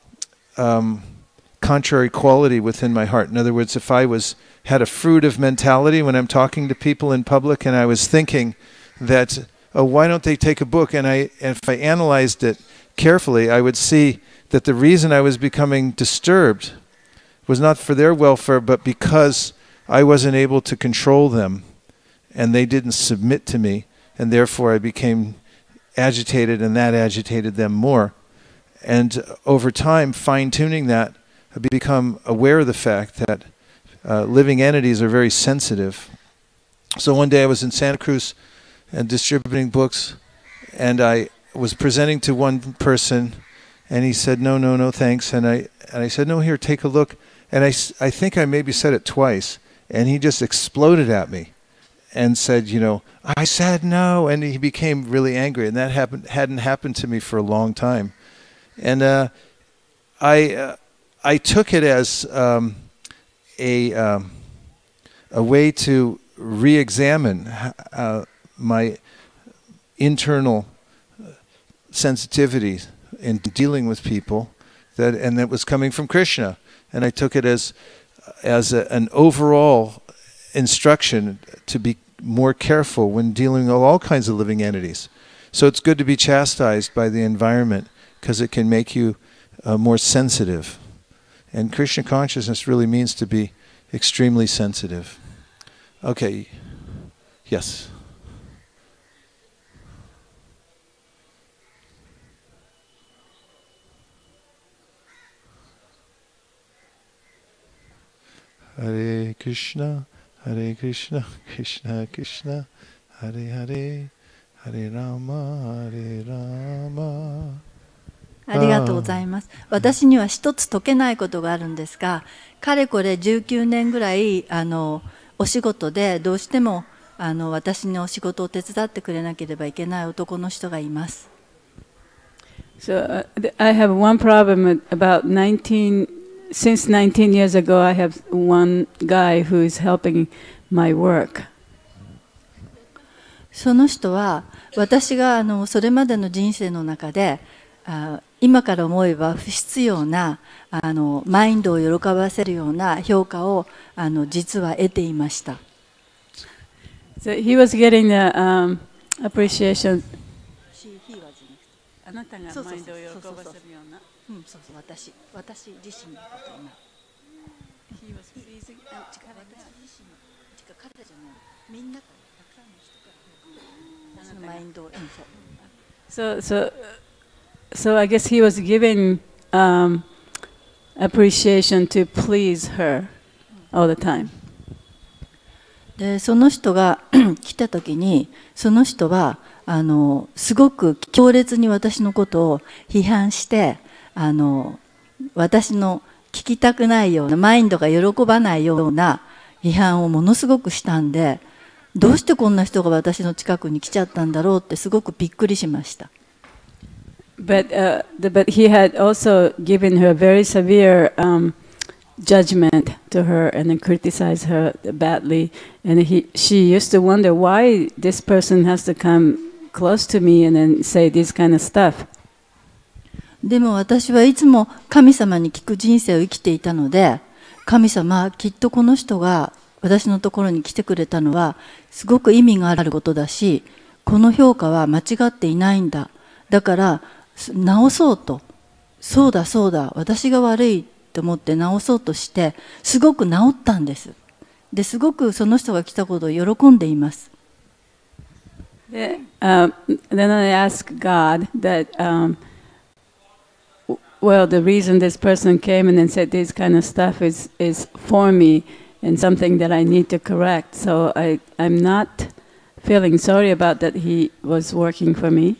um, contrary quality within my heart. In other words, if I was had a fruitive mentality when I'm talking to people in public, and I was thinking that, oh, why don't they take a book? And I, if I analyzed it carefully, I would see that the reason I was becoming disturbed was not for their welfare, but because I wasn't able to control them, and they didn't submit to me, and therefore I became agitated, and that agitated them more. And over time, fine-tuning that, I've become aware of the fact that uh, living entities are very sensitive. So one day I was in Santa Cruz and distributing books, and I was presenting to one person, and he said, no, no, no, thanks. And I, and I said, no, here, take a look. And I, I think I maybe said it twice, and he just exploded at me and said, you know, I said no, and he became really angry, and that happened hadn't happened to me for a long time. And uh, I uh, I took it as um, a um, a way to re-examine uh, my internal sensitivity in dealing with people, that and that was coming from Krishna. And I took it as as a, an overall instruction to be more careful when dealing with all kinds of living entities. So it's good to be chastised by the environment, because it can make you uh, more sensitive. And Krishna consciousness really means to be extremely sensitive. Okay. Yes. Hare Krishna, Hare Krishna, Krishna Krishna, Hare Hare, Hare Rama, Hare Rama。 ありがとうございます。私には一つ解けないことがあるんですが、かれこれじゅうきゅうねんぐらいあのお仕事でどうしてもあの私のお仕事を手伝ってくれなければいけない男の人がいます。 So、uh, I have one problem about nineteen since nineteen years ago. I have one guy who is helping my work. その人は私があのそれまでの人生の中であ今から思えば不必要なあのマインドを喜ばせるような評価をあの実は得ていました。 So he was getting the、um, appreciation. あなたがマインドを喜ばせるような。 うん、そうそう私私自身のことを今。He was pleasing. 私自身の彼じゃないみんなからたくさんの人から私のマインドを。 So so. So I guess he was giving um, appreciation to please her all the time. でその人が来た時にその人はあのすごく強烈に私のことを批判してあの私の聞きたくないようなマインドが喜ばないような批判をものすごくしたんで、どうしてこんな人が私の近くに来ちゃったんだろうってすごくびっくりしました。 But, uh, the, but he had also given her very severe um, judgment to her and then criticized her badly. And he, she used to wonder why this person has to come close to me and then say this kind of stuff. でも私はいつも神様に聞く人生を生きていたので、神様、きっとこの人が私のところに来てくれたのはすごく意味があることだし、この評価は間違っていないんだ。だから直そうと、そうだそうだ、私が悪いと思って直そうとして、すごく直ったんです。で、すごくその人が来たことを喜んでいます。 で、uh, then I asked God that, um, well, the reason this person came and then said this kind of stuff is is for me and something that I need to correct. So I I'm not feeling sorry about that he was working for me.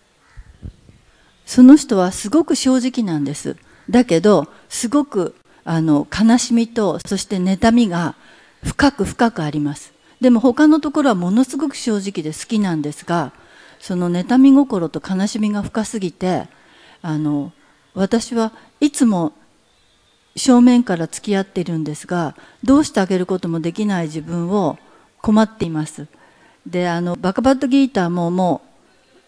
その人はすごく正直なんです。だけどすごくあの悲しみとそして妬みが深く深くあります。でも他のところはものすごく正直で好きなんですが、その妬み心と悲しみが深すぎて、あの私はいつも正面から付き合っているんですが、どうしてあげることもできない自分を困っています。で、あのバカバッドギーターももう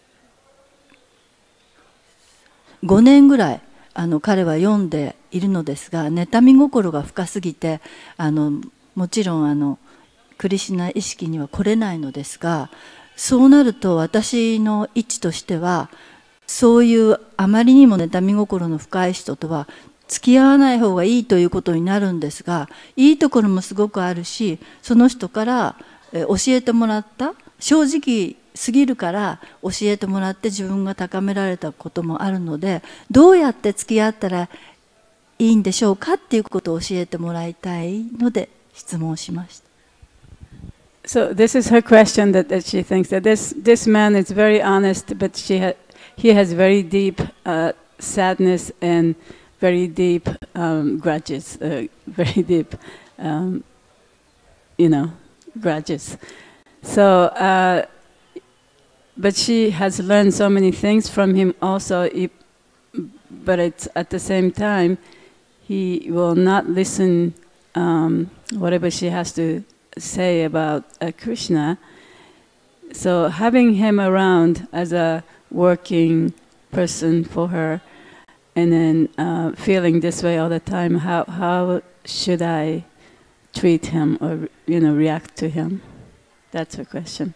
ごねんぐらいあの彼は読んでいるのですが、妬み心が深すぎてあのもちろんあのクリシュナ意識には来れないのですが、そうなると私の位置としてはそういうあまりにも妬み心の深い人とは付き合わない方がいいということになるんですが、いいところもすごくあるし、その人から教えてもらった、正直すぎるから教えてもらって自分が高められたこともあるので、どうやって付き合ったらいいんでしょうかっていうことを教えてもらいたいので質問しました。 So this is her question, that, that she thinks that this this man is very honest, but she ha he has very deep uh, sadness and very deep um, grudges, uh, very deep, um, you know, grudges. So, uh, but she has learned so many things from him also, if, but it's at the same time, he will not listen um, whatever she has to say about uh, Krishna. So having him around as a working person for her, and then uh, feeling this way all the time, how how should I treat him or, you know, react to him? That's her question.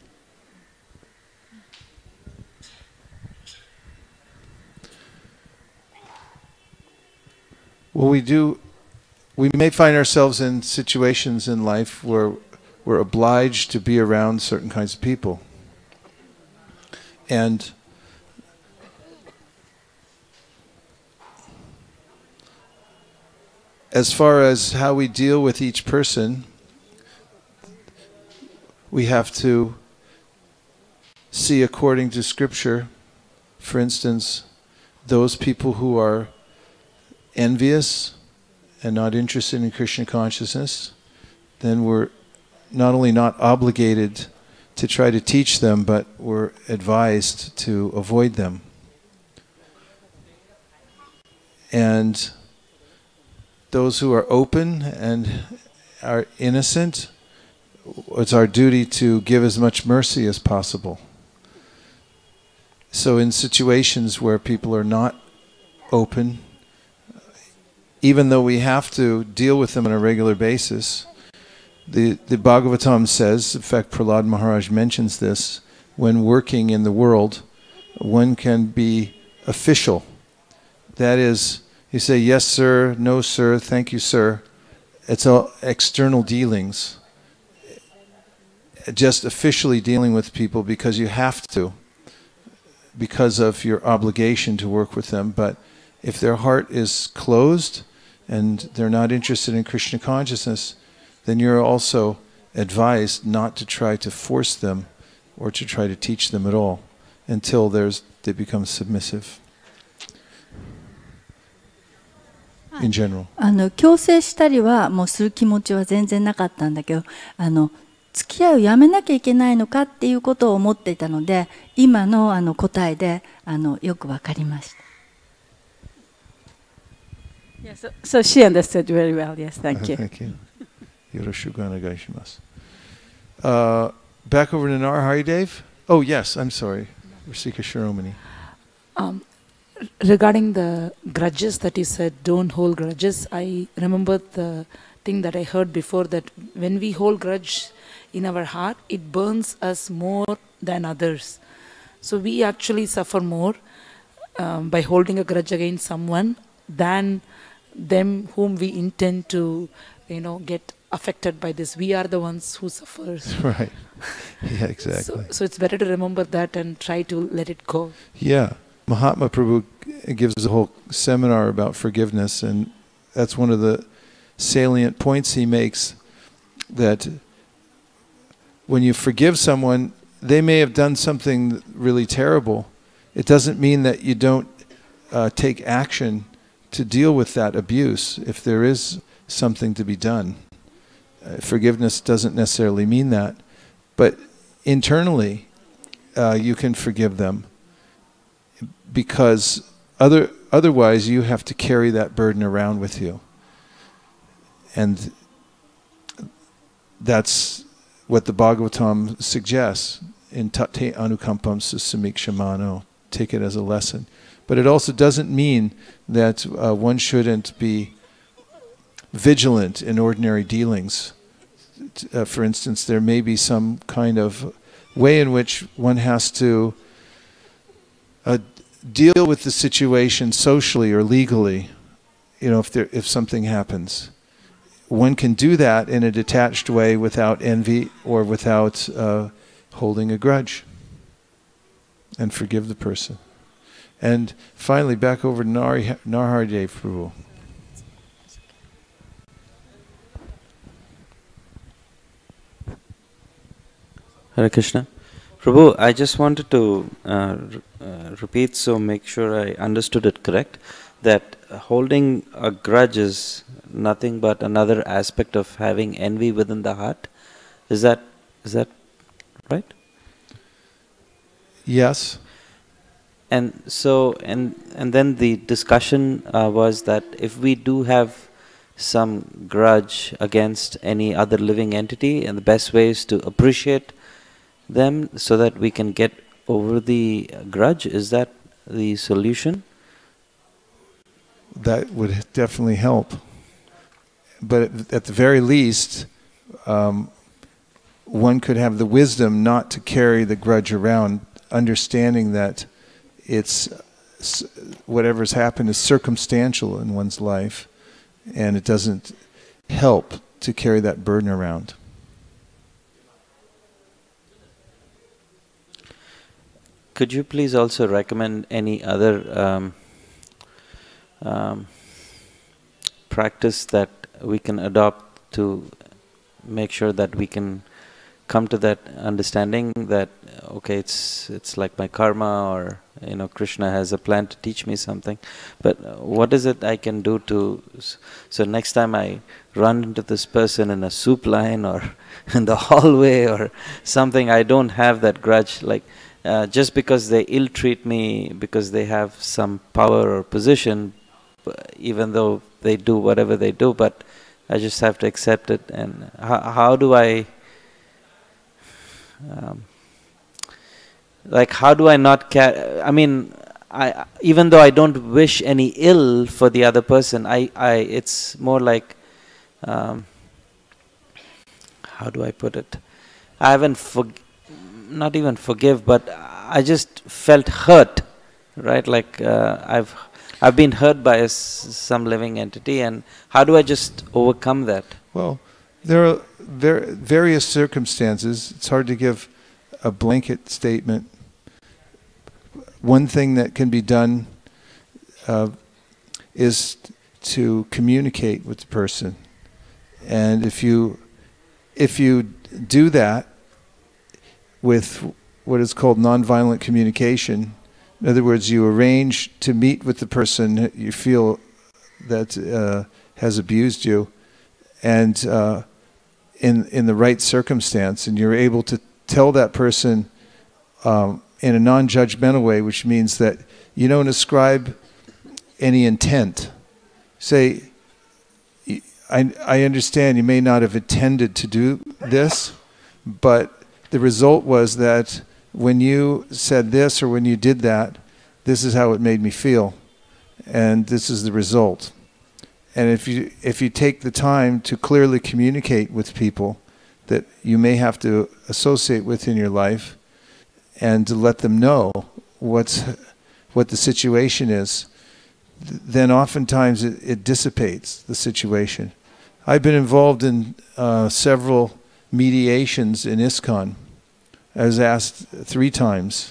Well, we do, we may find ourselves in situations in life where we're obliged to be around certain kinds of people. And as far as how we deal with each person, we have to see according to Scripture, for instance, those people who are envious and not interested in Krishna consciousness, then we're not only not obligated to try to teach them, but we're advised to avoid them. And those who are open and are innocent, it's our duty to give as much mercy as possible. So in situations where people are not open, even though we have to deal with them on a regular basis, the, the Bhagavatam says, in fact Prahlad Maharaj mentions this, when working in the world, one can be official. That is, you say, yes, sir, no, sir, thank you, sir. It's all external dealings. Just officially dealing with people because you have to, because of your obligation to work with them. But if their heart is closed and they're not interested in Krishna consciousness, then you're also advised not to try to force them or to try to teach them at all until there's, they become submissive. In general. あの強制したりはもうする気持ちは全然なかったんだけど、あの付き合いをやめなきゃいけないのかっていうことを思っていたので、今のあの答えであのよくわかりました。 Yeah, so, so she understood very well. Yes, thank you. Thank you. Yoroshiku onegaishimasu. Uh, back over to Nara. Hari Dave? Oh yes, I'm sorry. Rasika Shiromani. Um, Regarding the grudges that you said, don't hold grudges, I remember the thing that I heard before, that when we hold grudge in our heart, it burns us more than others. So we actually suffer more um, by holding a grudge against someone than them whom we intend to, you know, get affected by this. We are the ones who suffers. Right. Yeah, exactly. So, so it's better to remember that and try to let it go. Yeah. Mahatma Prabhu gives a whole seminar about forgiveness, and that's one of the salient points he makes, that when you forgive someone, they may have done something really terrible. It doesn't mean that you don't uh, take action to deal with that abuse if there is something to be done. Uh, forgiveness doesn't necessarily mean that, but internally uh, you can forgive them. Because other, otherwise you have to carry that burden around with you. And that's what the Bhagavatam suggests in Tate Anukampam Susamikshamano. Take it as a lesson. But it also doesn't mean that uh, one shouldn't be vigilant in ordinary dealings. Uh, for instance, there may be some kind of way in which one has to uh, deal with the situation socially or legally, you know, if there, if something happens. One can do that in a detached way without envy or without uh, holding a grudge, and forgive the person. And finally, back over to Nari, Narharidev Prabhu. Hare Krishna. Prabhu, I just wanted to uh, uh, repeat, so make sure I understood it correct, that holding a grudge is nothing but another aspect of having envy within the heart. Is that is that right? Yes. And so, and and then the discussion uh, was that if we do have some grudge against any other living entity, and the best way is to appreciate them so that we can get over the grudge. Is that the solution? That would definitely help. But at the very least, um, one could have the wisdom not to carry the grudge around, understanding that it's whatever's happened is circumstantial in one's life, and it doesn't help to carry that burden around. Could you please also recommend any other um, um, practice that we can adopt to make sure that we can come to that understanding that okay, it's it's like my karma, or you know, Krishna has a plan to teach me something, but what is it I can do to, so next time I run into this person in a soup line or in the hallway or something, I don't have that grudge, like uh, just because they ill-treat me because they have some power or position, even though they do whatever they do, but I just have to accept it. And how, how do I um, like how do I not care? I mean, I even though I don't wish any ill for the other person, I, I it's more like um, how do I put it? I haven't for, not even forgive, but I just felt hurt, right? Like uh, I've I've been hurt by a s some living entity, and how do I just overcome that? Well, there are ver various circumstances. It's hard to give a blanket statement. One thing that can be done uh, is to communicate with the person, and if you if you do that with what is called nonviolent communication, in other words, you arrange to meet with the person you feel that uh, has abused you, and uh, in in the right circumstance, and you're able to tell that person um, in a non-judgmental way, which means that you don't ascribe any intent. Say, I, I understand you may not have intended to do this, but the result was that when you said this or when you did that, this is how it made me feel, and this is the result. And if you if you take the time to clearly communicate with people that you may have to associate with in your life, and to let them know what's what the situation is, then oftentimes it, it dissipates the situation. I've been involved in uh, several mediations in ISKCON. I was asked three times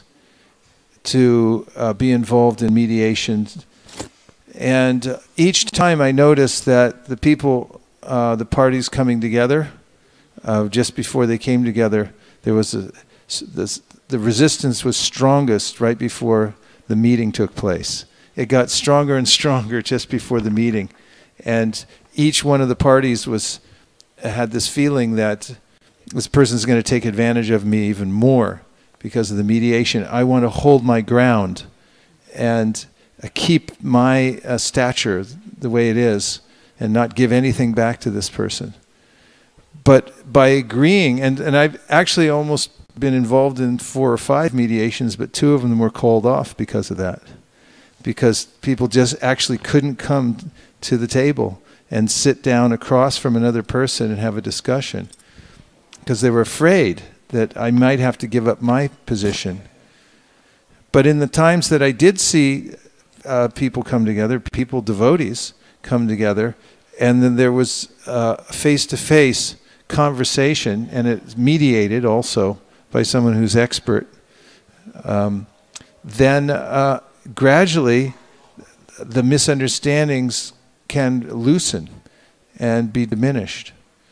to uh, be involved in mediations, and uh, each time I noticed that the people, uh, the parties coming together, uh, just before they came together, there was a, this, the resistance was strongest right before the meeting took place. It got stronger and stronger just before the meeting, and each one of the parties was had this feeling that this person's going to take advantage of me even more because of the mediation. I want to hold my ground and uh, keep my uh, stature the way it is and not give anything back to this person. But by agreeing, and, and I've actually almost been involved in four or five mediations, but two of them were called off because of that. Because people just actually couldn't come to the table and sit down across from another person and have a discussion, because they were afraid that I might have to give up my position. But in the times that I did see uh, people come together, people, devotees, come together, and then there was uh, face-to-face conversation, and it's mediated also by someone who's expert, um, then uh, gradually the misunderstandings can loosen and be diminished.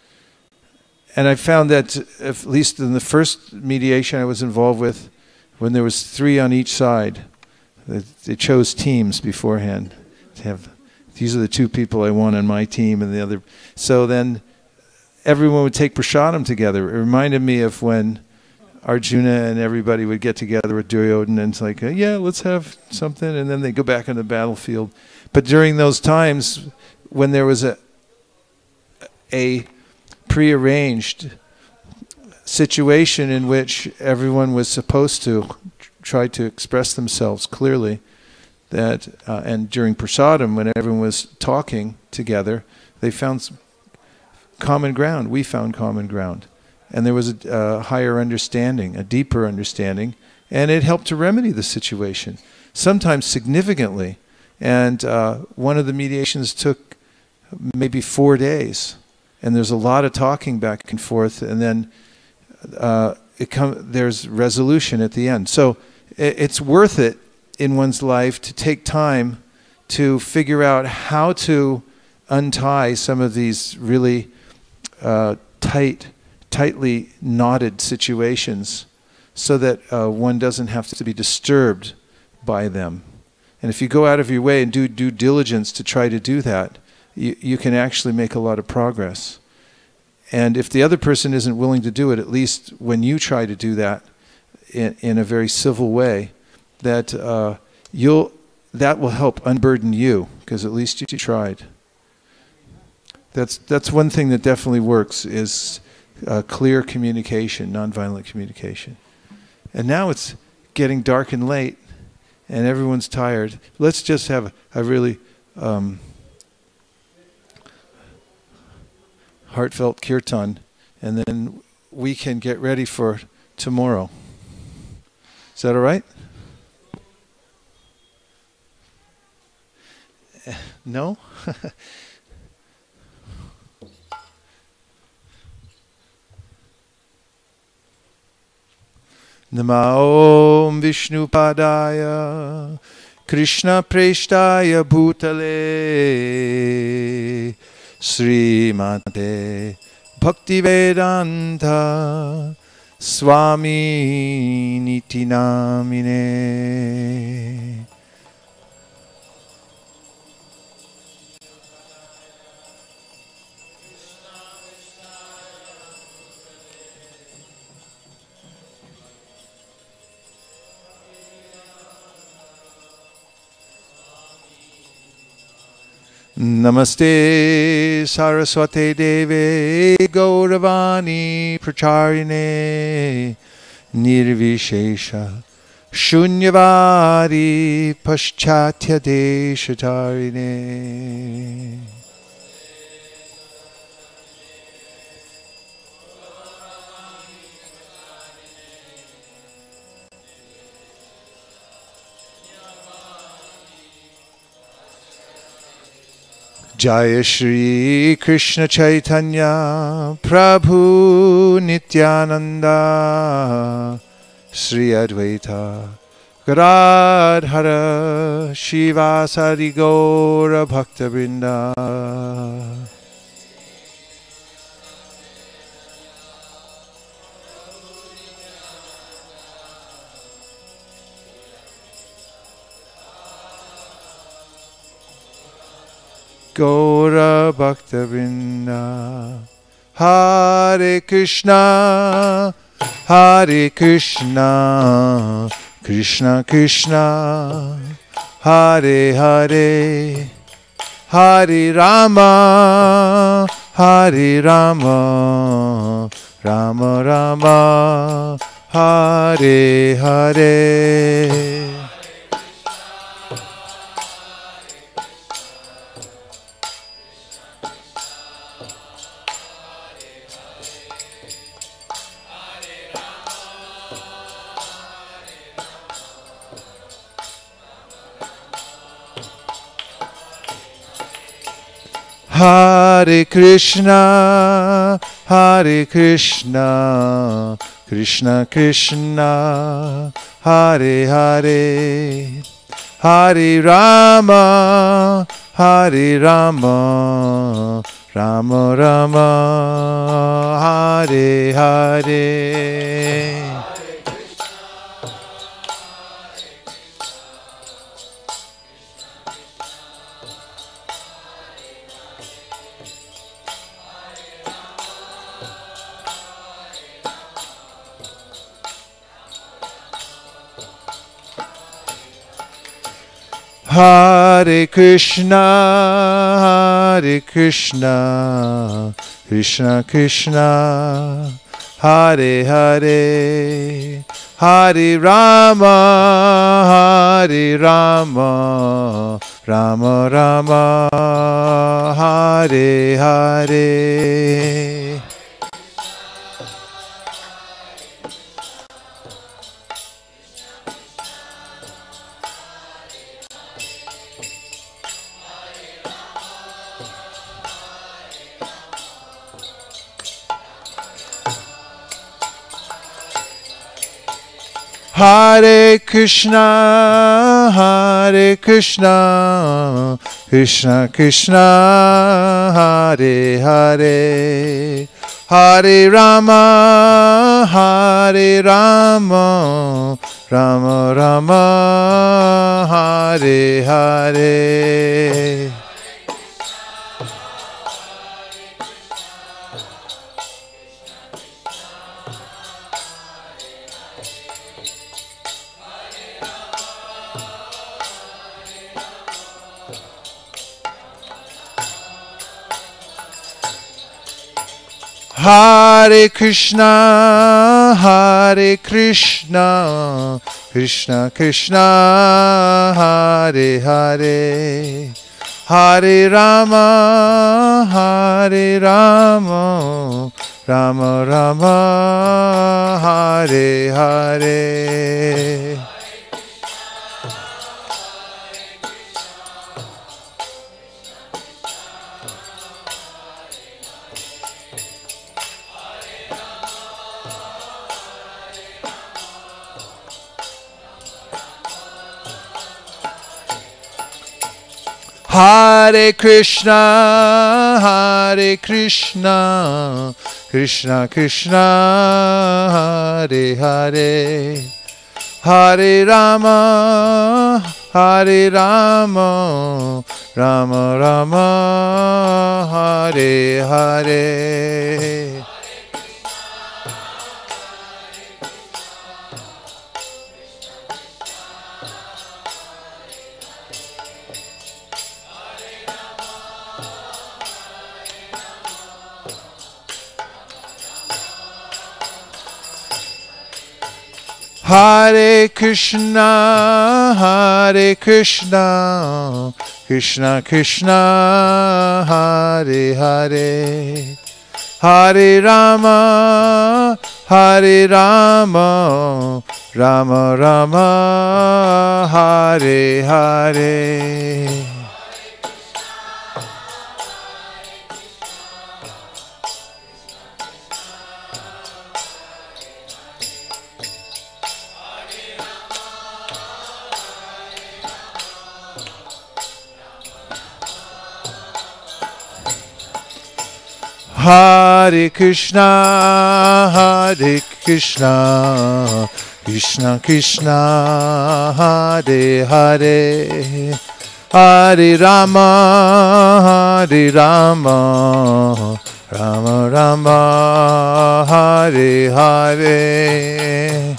And I found that, at least in the first mediation I was involved with, when there was three on each side, they chose teams beforehand to have, these are the two people I want on my team and the other. So then everyone would take prasadam together. It reminded me of when Arjuna and everybody would get together with Duryodhana, and it's like, uh, yeah, let's have something, and then they go back on the battlefield. But during those times, when there was a, a prearranged situation in which everyone was supposed to try to express themselves clearly, that uh, and during prasadam, when everyone was talking together, they found some common ground. We found common ground. And there was a, a higher understanding, a deeper understanding, and it helped to remedy the situation, sometimes significantly. And uh, one of the mediations took maybe four days, and there's a lot of talking back and forth, and then uh, it come, there's resolution at the end. So it, it's worth it in one's life to take time to figure out how to untie some of these really uh, tight, tightly knotted situations, so that uh, one doesn't have to be disturbed by them. And if you go out of your way and do due diligence to try to do that, you, you can actually make a lot of progress. And if the other person isn't willing to do it, at least when you try to do that in, in a very civil way, that uh, you'll, that will help unburden you, because at least you tried. That's, that's one thing that definitely works, is uh, clear communication, nonviolent communication. And now it's getting dark and late, and everyone's tired. Let's just have a, a really um, heartfelt kirtan, and then we can get ready for tomorrow. Is that all right? No? Namo Om Vishnu Padaya Krishna Preshtaya Bhutale Srimate Bhaktivedanta Swami Niti Namine. Namaste Saraswate Deve Gauravani Pracharine Nirvishesha Shunyavadi Paschatya Deshatarine. Jaya Shri Krishna Chaitanya Prabhu Nityananda Sri Advaita Gadadhara Shivasari Gaura Bhakta Vrinda. Gaura Bhakta Vrinda. Hare Krishna, Hare Krishna, Krishna Krishna, Hare Hare, Hare Rama, Hare Rama, Rama Rama, Hare Hare. Hare Krishna, Hare Krishna, Krishna Krishna, Hare Hare, Hare Rama, Hare Rama, Rama Rama, Hare Hare. Hare Krishna, Hare Krishna, Krishna Krishna, Hare Hare, Hare Rama, Hare Rama, Rama Rama, Hare Hare. Hare Krishna, Hare Krishna, Krishna Krishna, Hare Hare, Hare Rama, Hare Rama, Rama Rama, Hare Hare. Hare Krishna, Hare Krishna, Krishna Krishna, Hare Hare, Hare Rama, Hare Rama, Rama Rama, Hare Hare. Hare Krishna, Hare Krishna, Krishna Krishna, Hare Hare, Hare Rama, Hare Rama, Rama Rama, Hare Hare. Hare Krishna, Hare Krishna, Krishna Krishna, Hare Hare, Hare Rama, Hare Rama, Rama Rama, Hare Hare. Hare Krishna, Hare Krishna, Krishna Krishna, Hare Hare, Hare Rama, Hare Rama, Rama Rama, Hare Hare.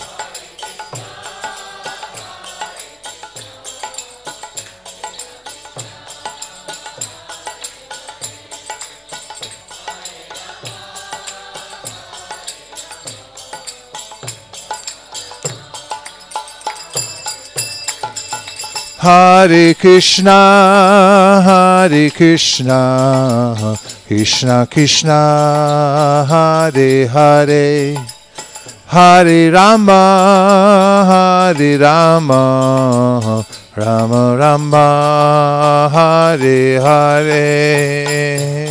Hare Krishna, Hare Krishna, Krishna Krishna, Hare Hare, Hare Rama, Hare Rama, Rama Rama, Hare Hare.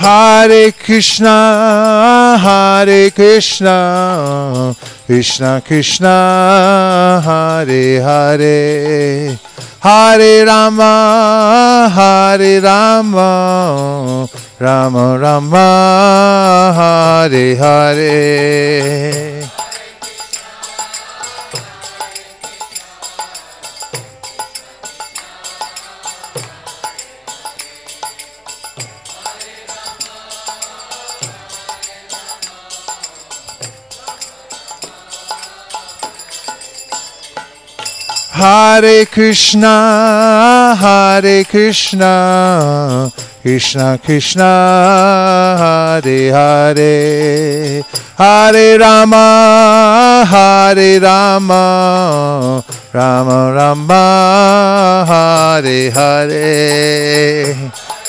Hare Krishna, Hare Krishna, Krishna Krishna, Hare Hare, Hare Rama, Hare Rama, Rama Rama, Hare Hare. Hare Krishna, Hare Krishna, Krishna Krishna, Hare Hare, Hare Rama, Hare Rama, Rama Rama, Hare Hare.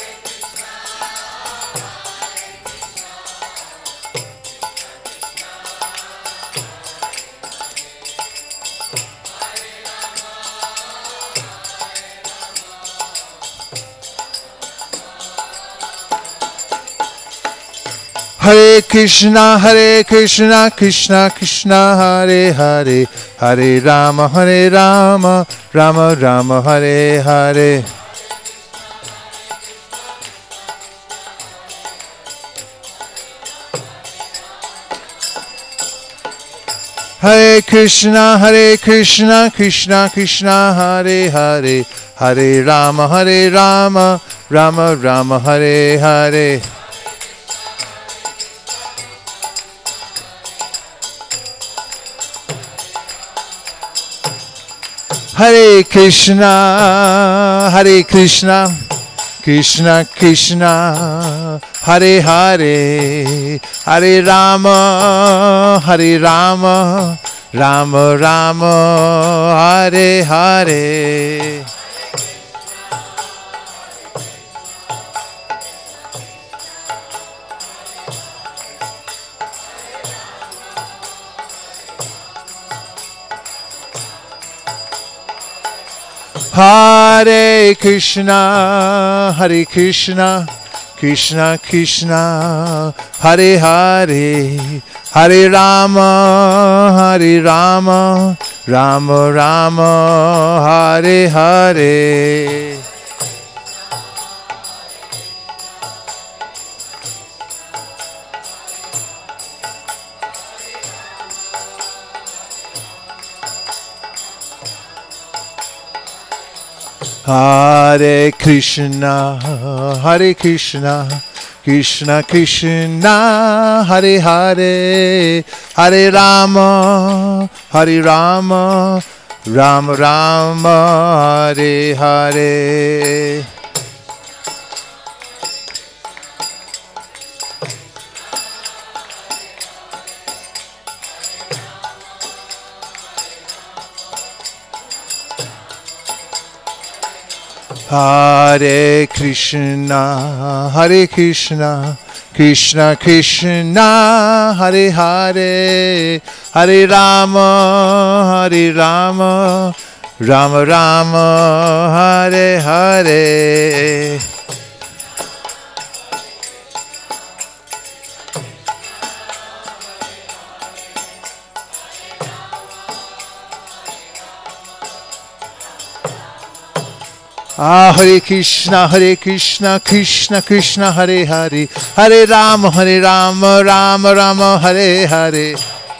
Hare Krishna, Hare Krishna, Krishna Krishna, Hare Hare, Hare Rama, Hare Rama, Rama Rama, Hare Hare. Hare Krishna, Hare Krishna, Krishna Krishna, Hare Hare, Hare Rama, Hare Rama, Rama Rama, Hare Hare. Hare Krishna, Hare Krishna, Krishna Krishna, Hare Hare, Hare Rama, Hare Rama, Rama Rama, Hare Hare. Hare Krishna, Hare Krishna, Krishna Krishna, Hare Hare, Hare Rama, Hare Rama, Rama Rama, Hare Hare. Hare Krishna, Hare Krishna, Krishna Krishna, Hare Hare, Hare Rama, Hare Rama, Rama Rama, Hare Hare. Hare Krishna, Hare Krishna, Krishna Krishna, Hare Hare, Hare Rama, Hare Rama, Rama Rama, Hare Hare. Ah, Hare Krishna, Hare Krishna, Krishna Krishna, Hare Hare, Hare Rama, Hare Rama, Rama Rama, Hare Hare.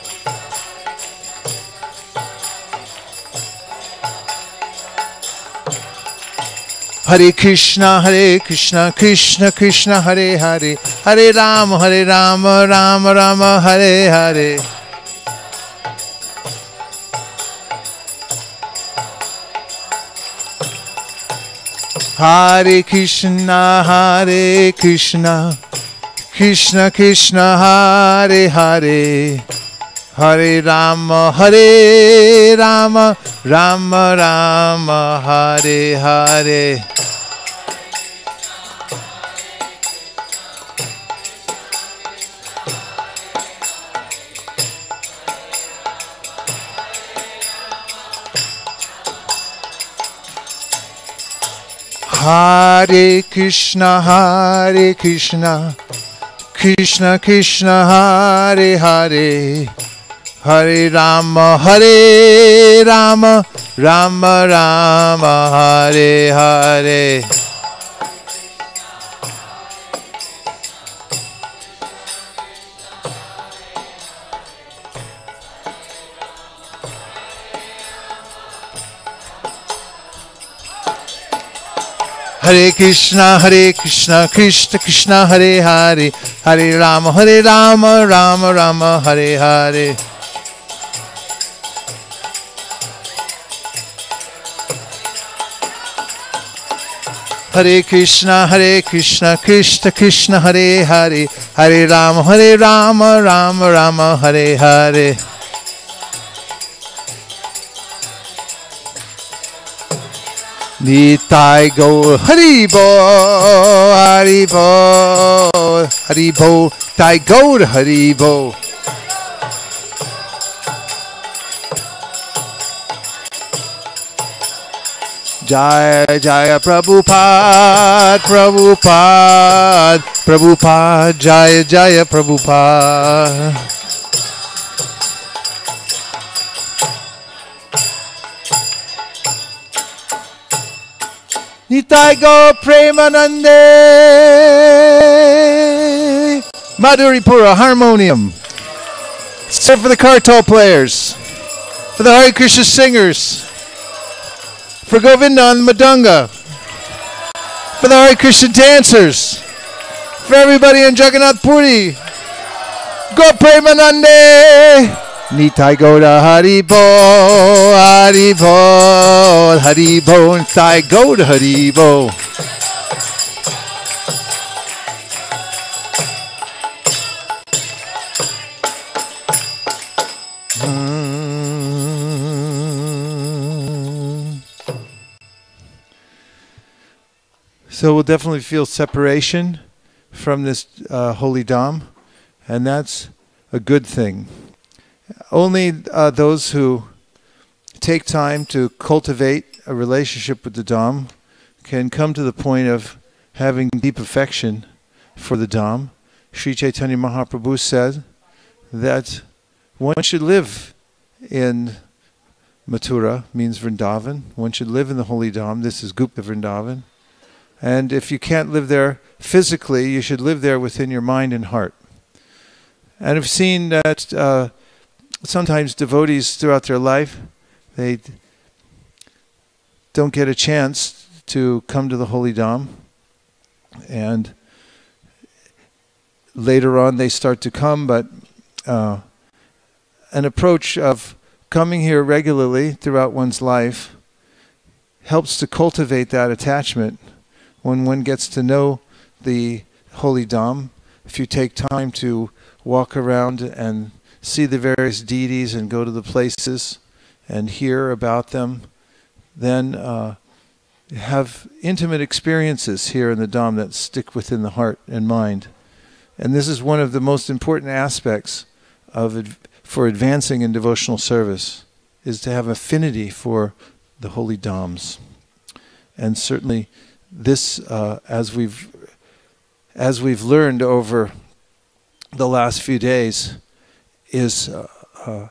Hare Krishna, Hare Krishna, Krishna Krishna, Hare Hare, Hare Rama, Hare Rama, Rama Rama, Hare Hare. Hare Krishna, Hare Krishna, Krishna Krishna, Hare Hare, Hare Rama, Hare Rama, Rama Rama, Hare Hare. Hare Krishna, Hare Krishna, Krishna Krishna Hare Hare Hare Rama Hare Rama Rama Rama Hare Hare. Hare Krishna, Hare Krishna, Krishna Krishna, Hare Hare, Hare Rama, Hare Rama, Rama Rama, Hare Hare. Hare Krishna, Hare Krishna, Krishna Krishna, Hare Hare, Hare Rama, Hare Rama, Rama Rama, Hare Hare. Nitai Gaur Haribo, Haribo, Haribo, Tai Gaur Haribo. Jaya Jaya Prabhupada, Prabhupada, Prabhupada, Jaya Jaya Prabhupada. Nitai Gaur Premanande. Madhuripura Harmonium. Except for the Kartal players, for the Hare Krishna singers, for Govinda and Madanga, for the Hare Krishna dancers, for everybody in Jagannath Puri. Gaur Premanande. Nitai Gaura Haribo, Haribo, Haribo, Nitai Gaura Haribo. So we'll definitely feel separation from this uh, holy Dham, and that's a good thing. Only uh, those who take time to cultivate a relationship with the Dham can come to the point of having deep affection for the Dham. Sri Chaitanya Mahaprabhu said that one should live in Mathura, means Vrindavan. One should live in the holy Dham. This is Gupta Vrindavan. And if you can't live there physically, you should live there within your mind and heart. And I've seen that uh, sometimes devotees throughout their life, they don't get a chance to come to the holy Dham, and later on they start to come, but uh, an approach of coming here regularly throughout one's life helps to cultivate that attachment. When one gets to know the holy Dham, if you take time to walk around and see the various deities and go to the places and hear about them, then uh, have intimate experiences here in the Dham that stick within the heart and mind. And this is one of the most important aspects of ad- for advancing in devotional service, is to have affinity for the holy Dhams. And certainly this, uh, as we've as we've learned over the last few days, is uh, uh,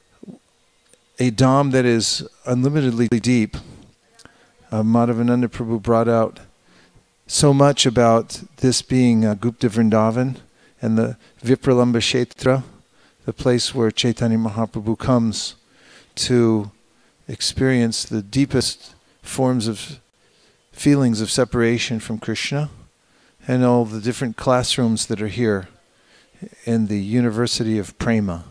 a Dham that is unlimitedly deep. Uh, Madhavananda Prabhu brought out so much about this being uh, Gupta Vrindavan and the Vipralamba Kshetra, the place where Chaitanya Mahaprabhu comes to experience the deepest forms of feelings of separation from Krishna, and all the different classrooms that are here in the University of Prema.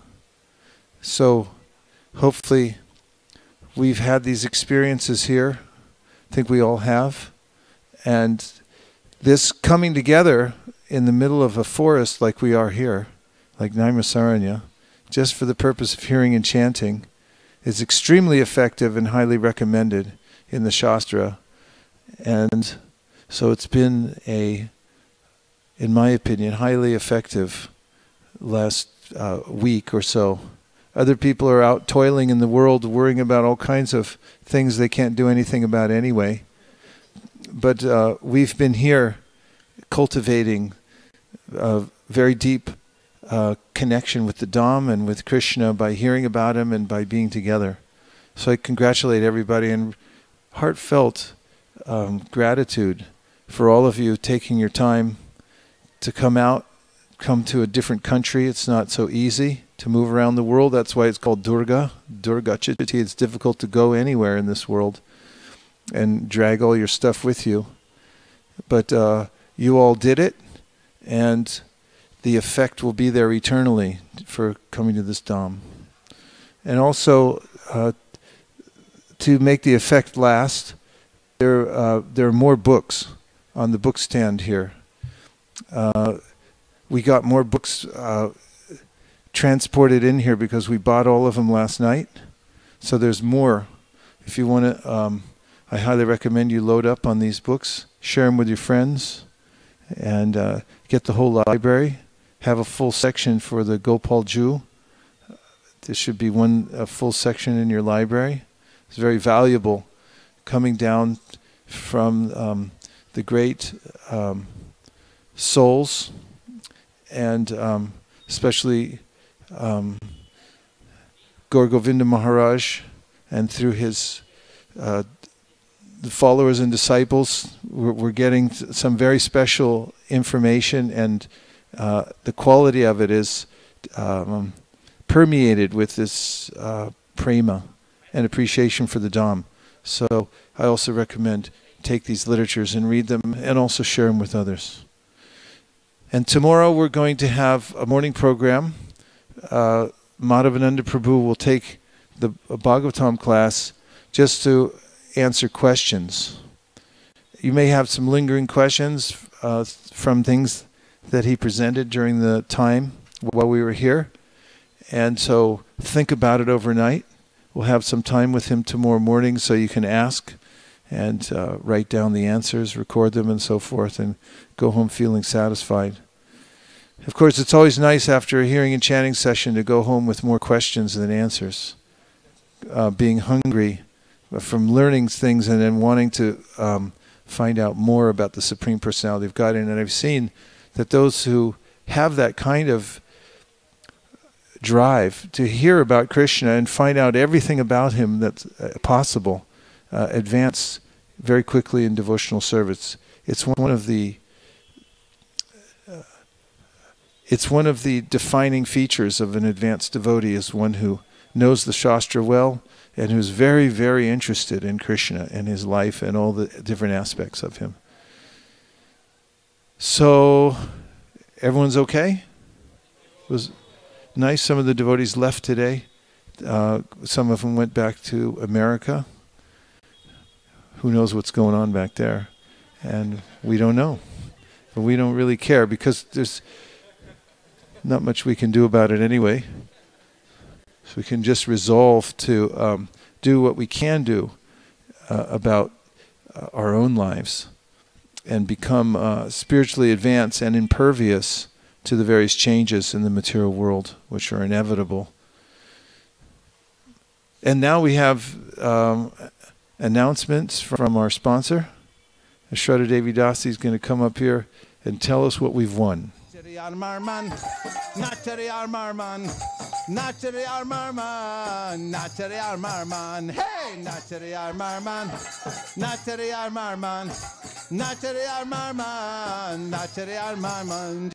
So hopefully we've had these experiences here. I think we all have. And this coming together in the middle of a forest like we are here, like Naimisaranya, just for the purpose of hearing and chanting, is extremely effective and highly recommended in the Shastra. And so it's been a, in my opinion, highly effective last uh, week or so. Other people are out toiling in the world, worrying about all kinds of things they can't do anything about anyway. But uh, we've been here cultivating uh, very deep uh, connection with the Dham and with Krishna by hearing about him and by being together. So I congratulate everybody and heartfelt um, gratitude for all of you taking your time to come out, come to a different country. It's not so easy to move around the world. That's why it's called Durga. Durga Chiti. It's difficult to go anywhere in this world and drag all your stuff with you. But uh, you all did it, and the effect will be there eternally for coming to this Dham. And also, uh, to make the effect last, there, uh, there are more books on the book stand here. Uh, we got more books uh, transported in here because we bought all of them last night. So there's more. If you want to, um, I highly recommend you load up on these books, share them with your friends, and uh, get the whole library. Have a full section for the Gopal Ju. There should be one a full section in your library. It's very valuable, coming down from um, the great um, souls, and um, especially um, Gaur Govinda Maharaj, and through his uh, the followers and disciples, we're, we're getting some very special information, and uh, the quality of it is um, permeated with this uh, prema and appreciation for the Dham. So I also recommend take these literatures and read them, and also share them with others. And tomorrow we're going to have a morning program. Uh, Madhavananda Prabhu will take the Bhagavatam class just to answer questions. You may have some lingering questions uh, from things that he presented during the time while we were here. And so think about it overnight. We'll have some time with him tomorrow morning so you can ask and uh, write down the answers, record them and so forth, and go home feeling satisfied. Of course, it's always nice after a hearing and chanting session to go home with more questions than answers. Uh, being hungry from learning things and then wanting to um, find out more about the Supreme Personality of Godhead. And I've seen that those who have that kind of drive to hear about Krishna and find out everything about him that's uh, possible, uh, advance very quickly in devotional service. It's one of the uh, it's one of the defining features of an advanced devotee, is one who knows the Shastra well and who's very, very interested in Krishna and his life and all the different aspects of him. So, everyone's okay? It was nice. Some of the devotees left today. Uh, some of them went back to America. Who knows what's going on back there? And we don't know. But we don't really care because there's not much we can do about it anyway. So we can just resolve to um, do what we can do uh, about uh, our own lives and become uh, spiritually advanced and impervious to the various changes in the material world, which are inevitable. And now we have um, announcements from our sponsor. Shraddha Devi Dasi is going to come up here and tell us what we've won. Marman, Natari Marman, Natari Marman, Natari Marman, hey, Natari Marman, Natari Marman, Natari Marman, Natari Marman,